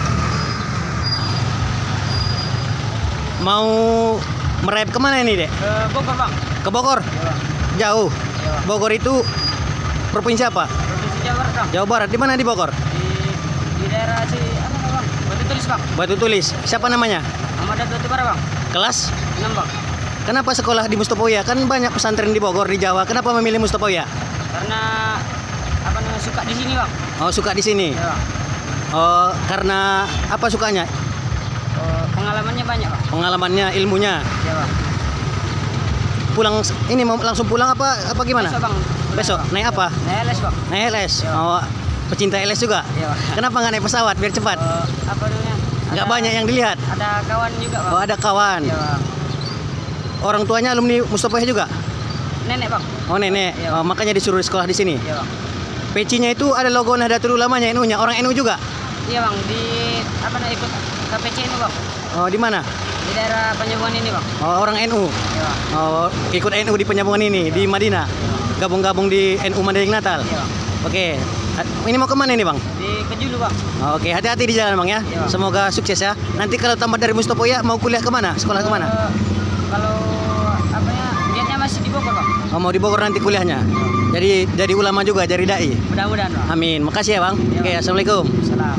Mau merayap kemana ini, Dek? Ke Bogor, Bang. Ke Bogor? Ya. Jauh? Ya. Bogor itu provinsi apa? Provinsi Jawa Barat, Bang. Jawa Barat. Di mana di Bogor? Di, di daerah si apa, Bang? Batu Tulis, Bang. Batu Tulis. Siapa namanya? Nama Muhammadiyah Batubara bang. Kelas? enam bang. Kenapa sekolah di Mustopoya? Kan banyak pesantren di Bogor, di Jawa. Kenapa memilih Mustopoya? Karena apa namanya suka di sini bang. Oh, suka di sini. Ya, bang. Oh, karena apa sukanya? Oh, pengalamannya banyak bang. Pengalamannya, ilmunya. Ya bang. Pulang ini mau langsung pulang apa apa gimana? Besok bang. Besok naik apa? Naik L S bang. Naik L S. Ya. Oh, pecinta L S juga? Ya, bang. Kenapa nggak naik pesawat biar cepat? Oh, apa namanya? Nggak Ada- banyak yang dilihat. Ada kawan juga bang. Oh, ada kawan. Ya bang. Orang tuanya alumni Mustopoya juga? Nenek bang. Oh, nenek. Ya. Oh, makanya disuruh sekolah di sini. Iya bang. Pecinya itu ada logo Nahdlatul Ulamanya, N U-nya. Orang N U juga? Iya bang, di apa namanya ikut K P C ini bang. Oh, di mana? Di daerah Penyambungan ini bang. Oh, orang N U. Iya bang. Oh, ikut N U di penyambungan ini di Madinah. Gabung-gabung di N U Mandailing Natal. Iya bang. Oke. Ini mau kemana ini, Bang? Di Kejulu bang. Oh, Oke, hati-hati di jalan, Bang ya. Iya, Bang. Semoga sukses ya. Nanti kalau tamat dari Mustopoya mau kuliah kemana? Sekolah kemana? Eh, kalau apa ya, niatnya masih di Bogor bang. Oh, mau di Bogor nanti kuliahnya. Jadi jadi ulama juga, jadi dai. Mudah-mudahan bang. Amin. Makasih ya, Bang. Iya, Oke, Bang. Assalamualaikum. Salam.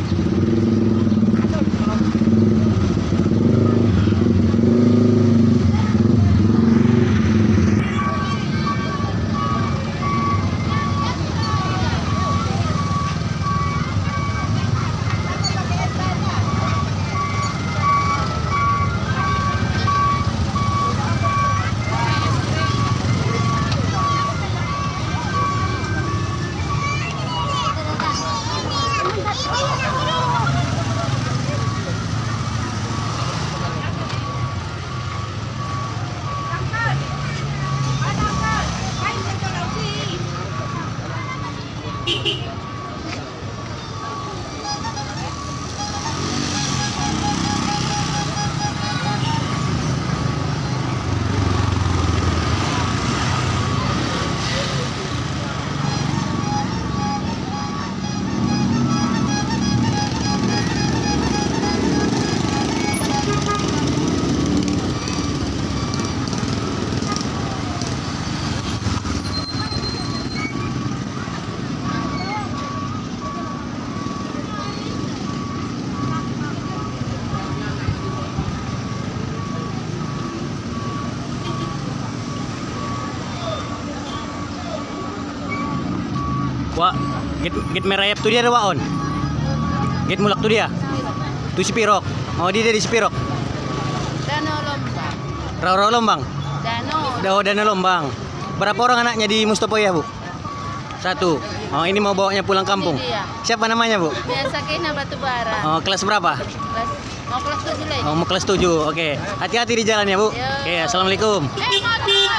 Wah, git git merayap tuh dia ada waon. Git mulak tuh dia. Tuh Spirok. Oh, dia di Spirok. Danau Lombang. Rawa Lombang. Danau. Dah dana Lombang. Berapa orang anaknya di Mustopoya, Bu? Satu. Oh, ini mau bawanya pulang kampung. Ini dia. Siapa namanya, Bu? Biasa kena Batubara. Oh, kelas berapa? Kelas, mau kelas tujuh lagi. Oh, mau kelas tujuh. Oke. Hati-hati di jalan ya, Bu. Ya. Oke, Assalamualaikum. Eh, motor.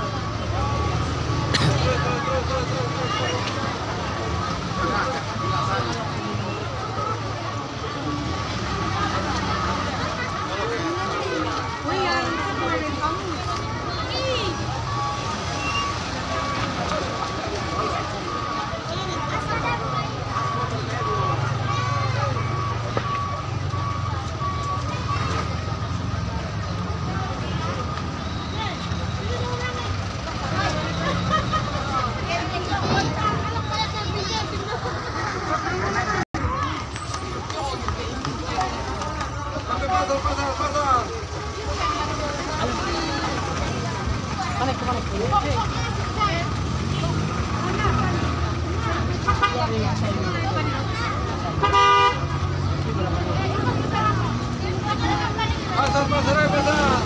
Pasar, pasar, pasar.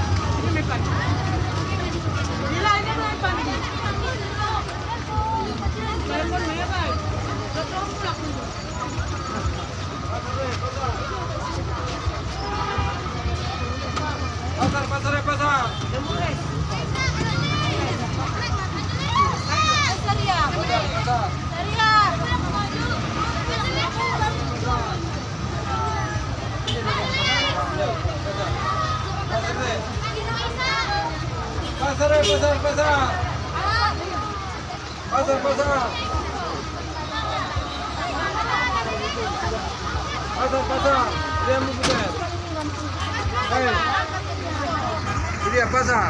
Pasar, pasar, pasar. Pasar, pasar, pasar. Pasar, pasar. Pasar, pasar. Dia mau bukan. Hei. Ini dia pasar.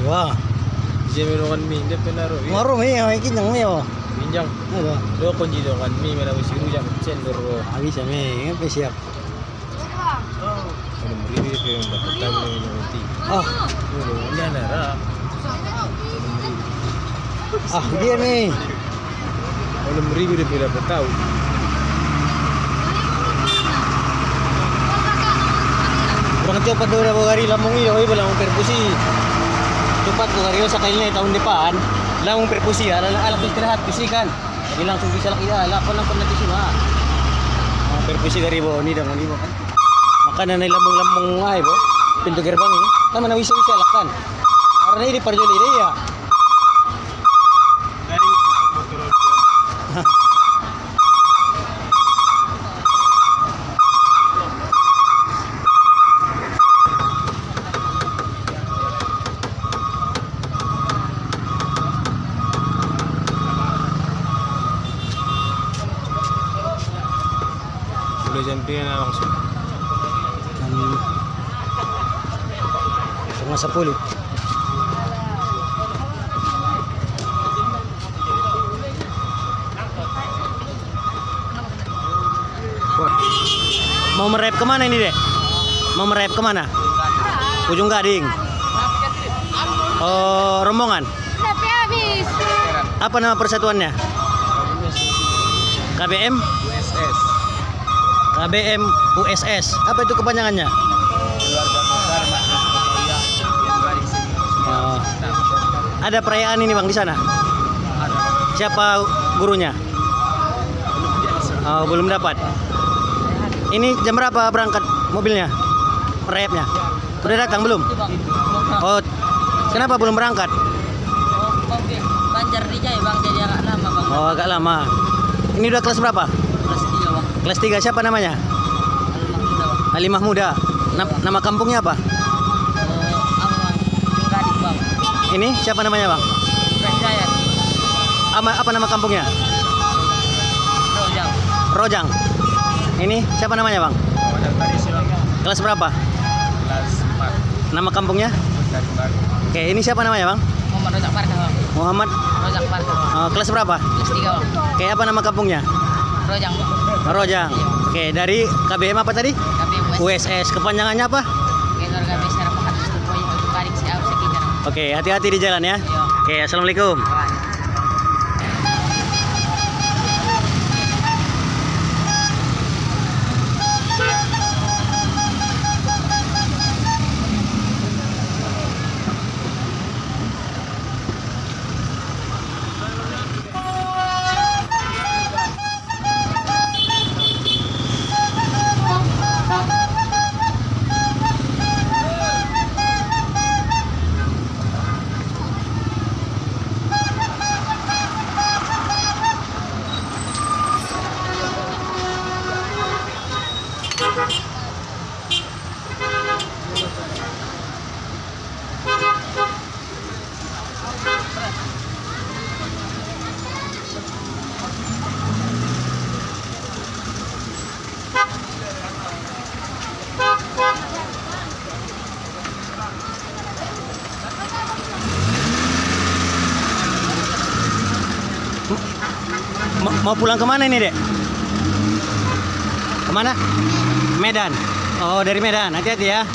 Wah. Jemelo kan mi de penaro. Maro mi ay kinyang mi oh. Minjang. Ano? Do kon jido kan mi mena wisiru jam cen doro. Habis mi, ngapain siap? Kalau meribi pe dapat tahu ni nanti. Ah, Dulu dia nara. ah dia nih. Kalau meribi dia dapat tahu. Orang cepat dulu dah hari lamung iyo, ibu lamung perkusi. Cepat tuh hari sa kailan tahun depan, lamung perkusi, ala ala istirahat kusi kan. Jadi langsung bisa lagi ya, lapan lapan lagi sih mah. Perkusi dari bawah ini dah ini kan. Makanan na lambung-lambung ay bo. Pintu gerbang ini. Kan mana wisa-wisa lakan. Karena ini perjoli dia. Dari motor. Boleh jampian langsung. Sama sepuluh. Mau merep kemana ini dek? Mau merep kemana? Ujung Gading. Oh, rombongan. Tapi habis. Apa nama persatuannya? K B M? U S S. K B M U S S. Apa itu kepanjangannya? Keluarga besar Makna Sotoya yang garis sini. Oh. Ada perayaan ini bang di sana? Siapa gurunya? Oh, belum dapat. Ini jam berapa berangkat mobilnya? Merayapnya? Udah datang belum? Oh, kenapa belum berangkat? Banjar Rijai bang, jadi agak lama bang. Oh, agak lama. Ini udah kelas berapa? Kelas tiga bang. Kelas tiga. Siapa namanya? Alimah muda bang. Halimah Muda. Na- nama kampungnya apa? Oh, apa bang? Gading bang. Ini siapa namanya bang? Percaya. Apa, apa nama kampungnya? Rojang. Rojang. Ini siapa namanya bang? Modal tadi silang Kelas berapa? kelas empat. Nama kampungnya? Dari baru. Oke, ini siapa namanya bang? Muhammad Rojak Parka bang. Muhammad. Rojak Parka bang. Oh, kelas berapa? Kelas tiga bang. Oke, apa nama kampungnya? Rojang bang. Rojang. Oke, dari K B M apa tadi? Kami U S S. Kepanjangannya apa? keluarga besar Mahat Sotoya untuk garing siap sekitar. Oke, hati-hati di jalan ya. Oke, assalamualaikum. Ma- Mau pulang kemana ini dek? Kemana? Medan. Oh, dari Medan. Hati-hati ya.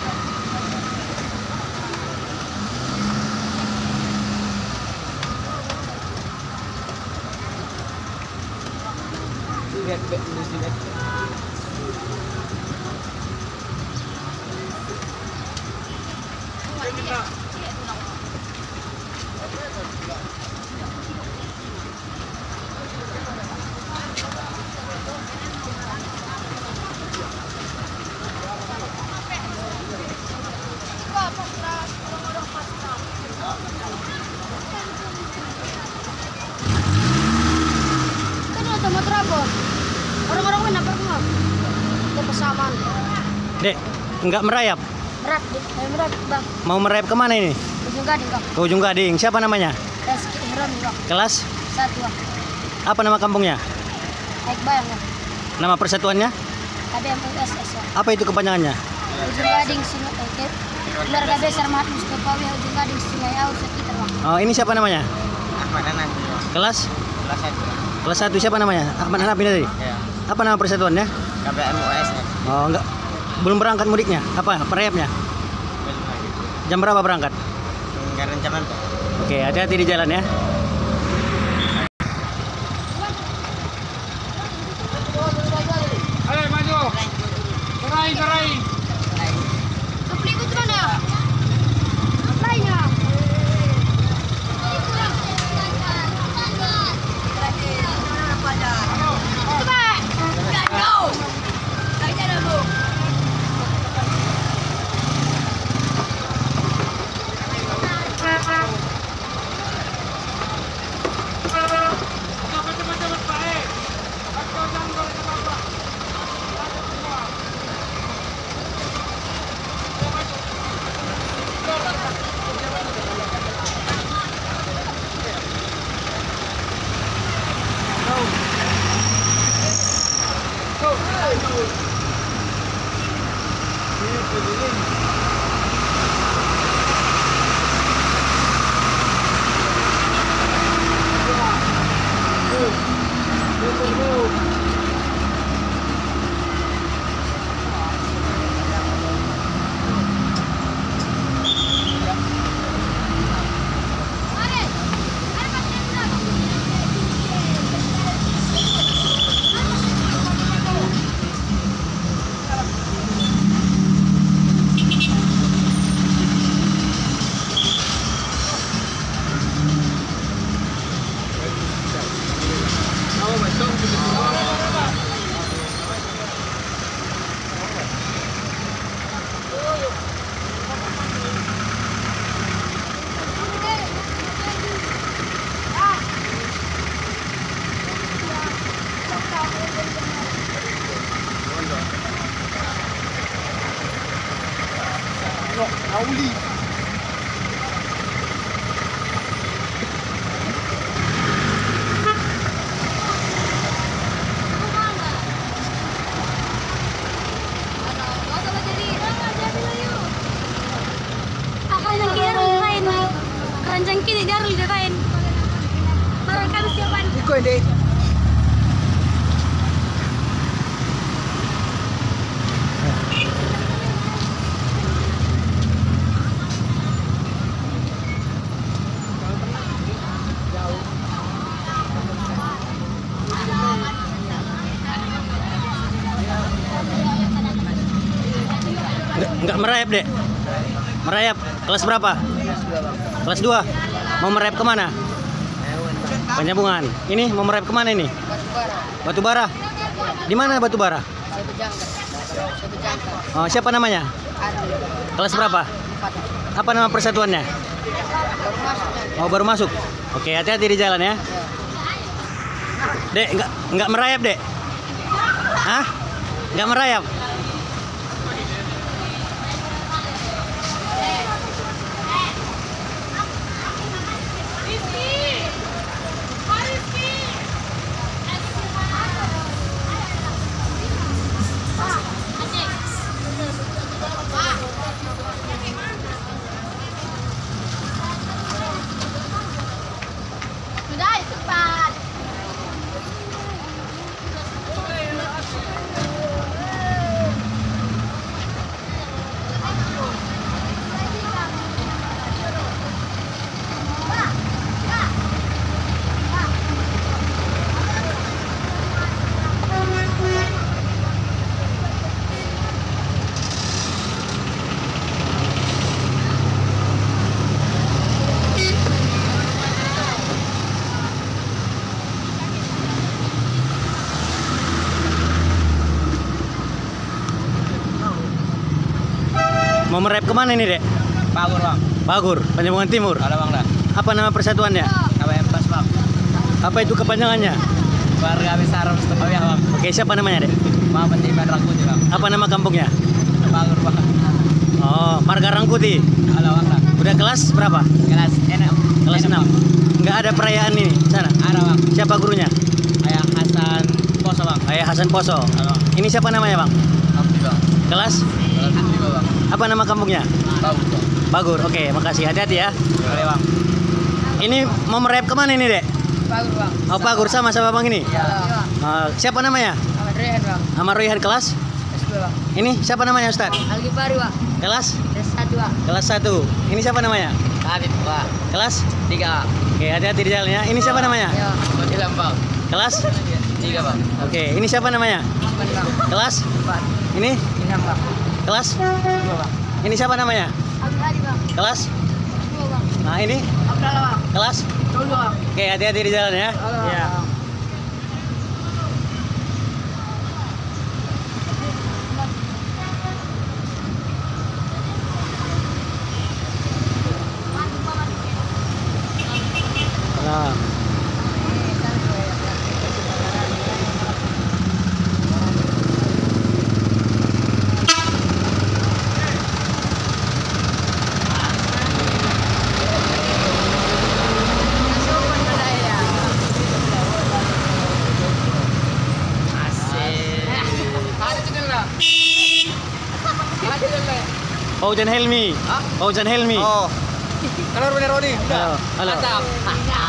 Motor apa? Orang-orang mana pernah? Ke pesaman. Dek, enggak merayap. Berat, Dik. Saya berat, Bang. Mau merayap kemana ini? Ujung Gading, Bang. Ke Ujung Gading. Siapa namanya? Reski Heron, Bang. Kelas? Satu, Bang. Apa nama kampungnya? Naik bayang, Bang. Nama persatuannya? K B M U S S, Bang. Apa itu kepanjangannya? Ujung Gading, Sino, eh, keluarga besar Mahat Mustafa Bawi Ujung Gading Sungai Au sekitar bang. Oh, ini siapa namanya? Ahmad Anan. Kelas? Kelas satu. Kelas satu siapa namanya? Ahmad Hanaf ini tadi? Ya. Apa nama persatuannya? K B M U S. Oh, enggak. Belum berangkat mudiknya? Apa? Perayapnya? Jam berapa berangkat? Enggak rencangan Pak. Oke, hati-hati di jalan ya. Ayo maju. Gerai, gerai. Kepli ikut mana? Lainnya. Coba. Go. Aja dah bu. Cepat-cepat Pak. Eh. Aku jangan boleh apa-apa. Auli. Keranjang kini darul dirain. Baru kami siapan. Iko hindi. Enggak, enggak merayap, Dek. Merayap. Kelas berapa? Kelas dua. Mau merayap kemana? Penyambungan. Ini mau merayap kemana ini? Batu bara. Di mana batu bara? Oh, siapa namanya? Kelas berapa? Apa nama persatuannya? Oh, baru masuk. Oke, hati-hati di jalan ya. Dek, enggak enggak merayap, Dek. Hah? Enggak merayap. Sudah cepat. Mau merayap kemana ini, Dek? Pagur Bang. Pagur, Penyambungan Timur. Ada Bang dah. Apa nama persatuannya? K B M Pas Bang. Apa itu kepanjangannya? Keluarga besar Mustafa ya Bang. Oke, siapa namanya, Dek? Maaf Pendidikan Rangkuti Bang. Apa nama kampungnya? Pagur Bang. Oh, Marga Rangkuti. Ada Bang dah. Udah kelas berapa? Kelas enam. Kelas enam. Enggak ada perayaan ini sana? Ada Bang. Siapa gurunya? Ayah Hasan Poso Bang. Ayah Hasan Poso. Ada Bang. Ini siapa namanya, Bang? Abdi Bang. Kelas? Kelas lima Bang. Apa nama kampungnya? Tahu Bang. Bagur. Oke, makasih. Hati-hati ya. Boleh bang. Ini mau merep kemana ini, Dek? Bagus bang. Oh, Bagur sama sama Bang ini. Ya. Uh, siapa namanya? Ahmad Rehan bang. Ahmad Rehan kelas? S dua bang. Ini siapa namanya, Ustaz? Al-Ghifari bang. Kelas? S satu bang. Kelas satu. Ini siapa namanya? Habib bang. Kelas? Tiga. Oke, hati-hati di jalan ya. Ini siapa namanya? Ya. Ilham bang. Kelas? Tiga bang. Oke, ini siapa namanya? Ahmad bang. Kelas? Empat. Ini? Ilham bang. Kelas? Dua bang. Ini siapa namanya? Abdul Hadi bang. Kelas? Dua bang. Nah, ini? Abdullah bang. Kelas? Dua bang. Oke, hati-hati di jalan ya. Ya. Nah. Fauzan Helmi. Fauzan Helmi. Oh. Kalau bener Rodi. Halo. Halo. Mantap.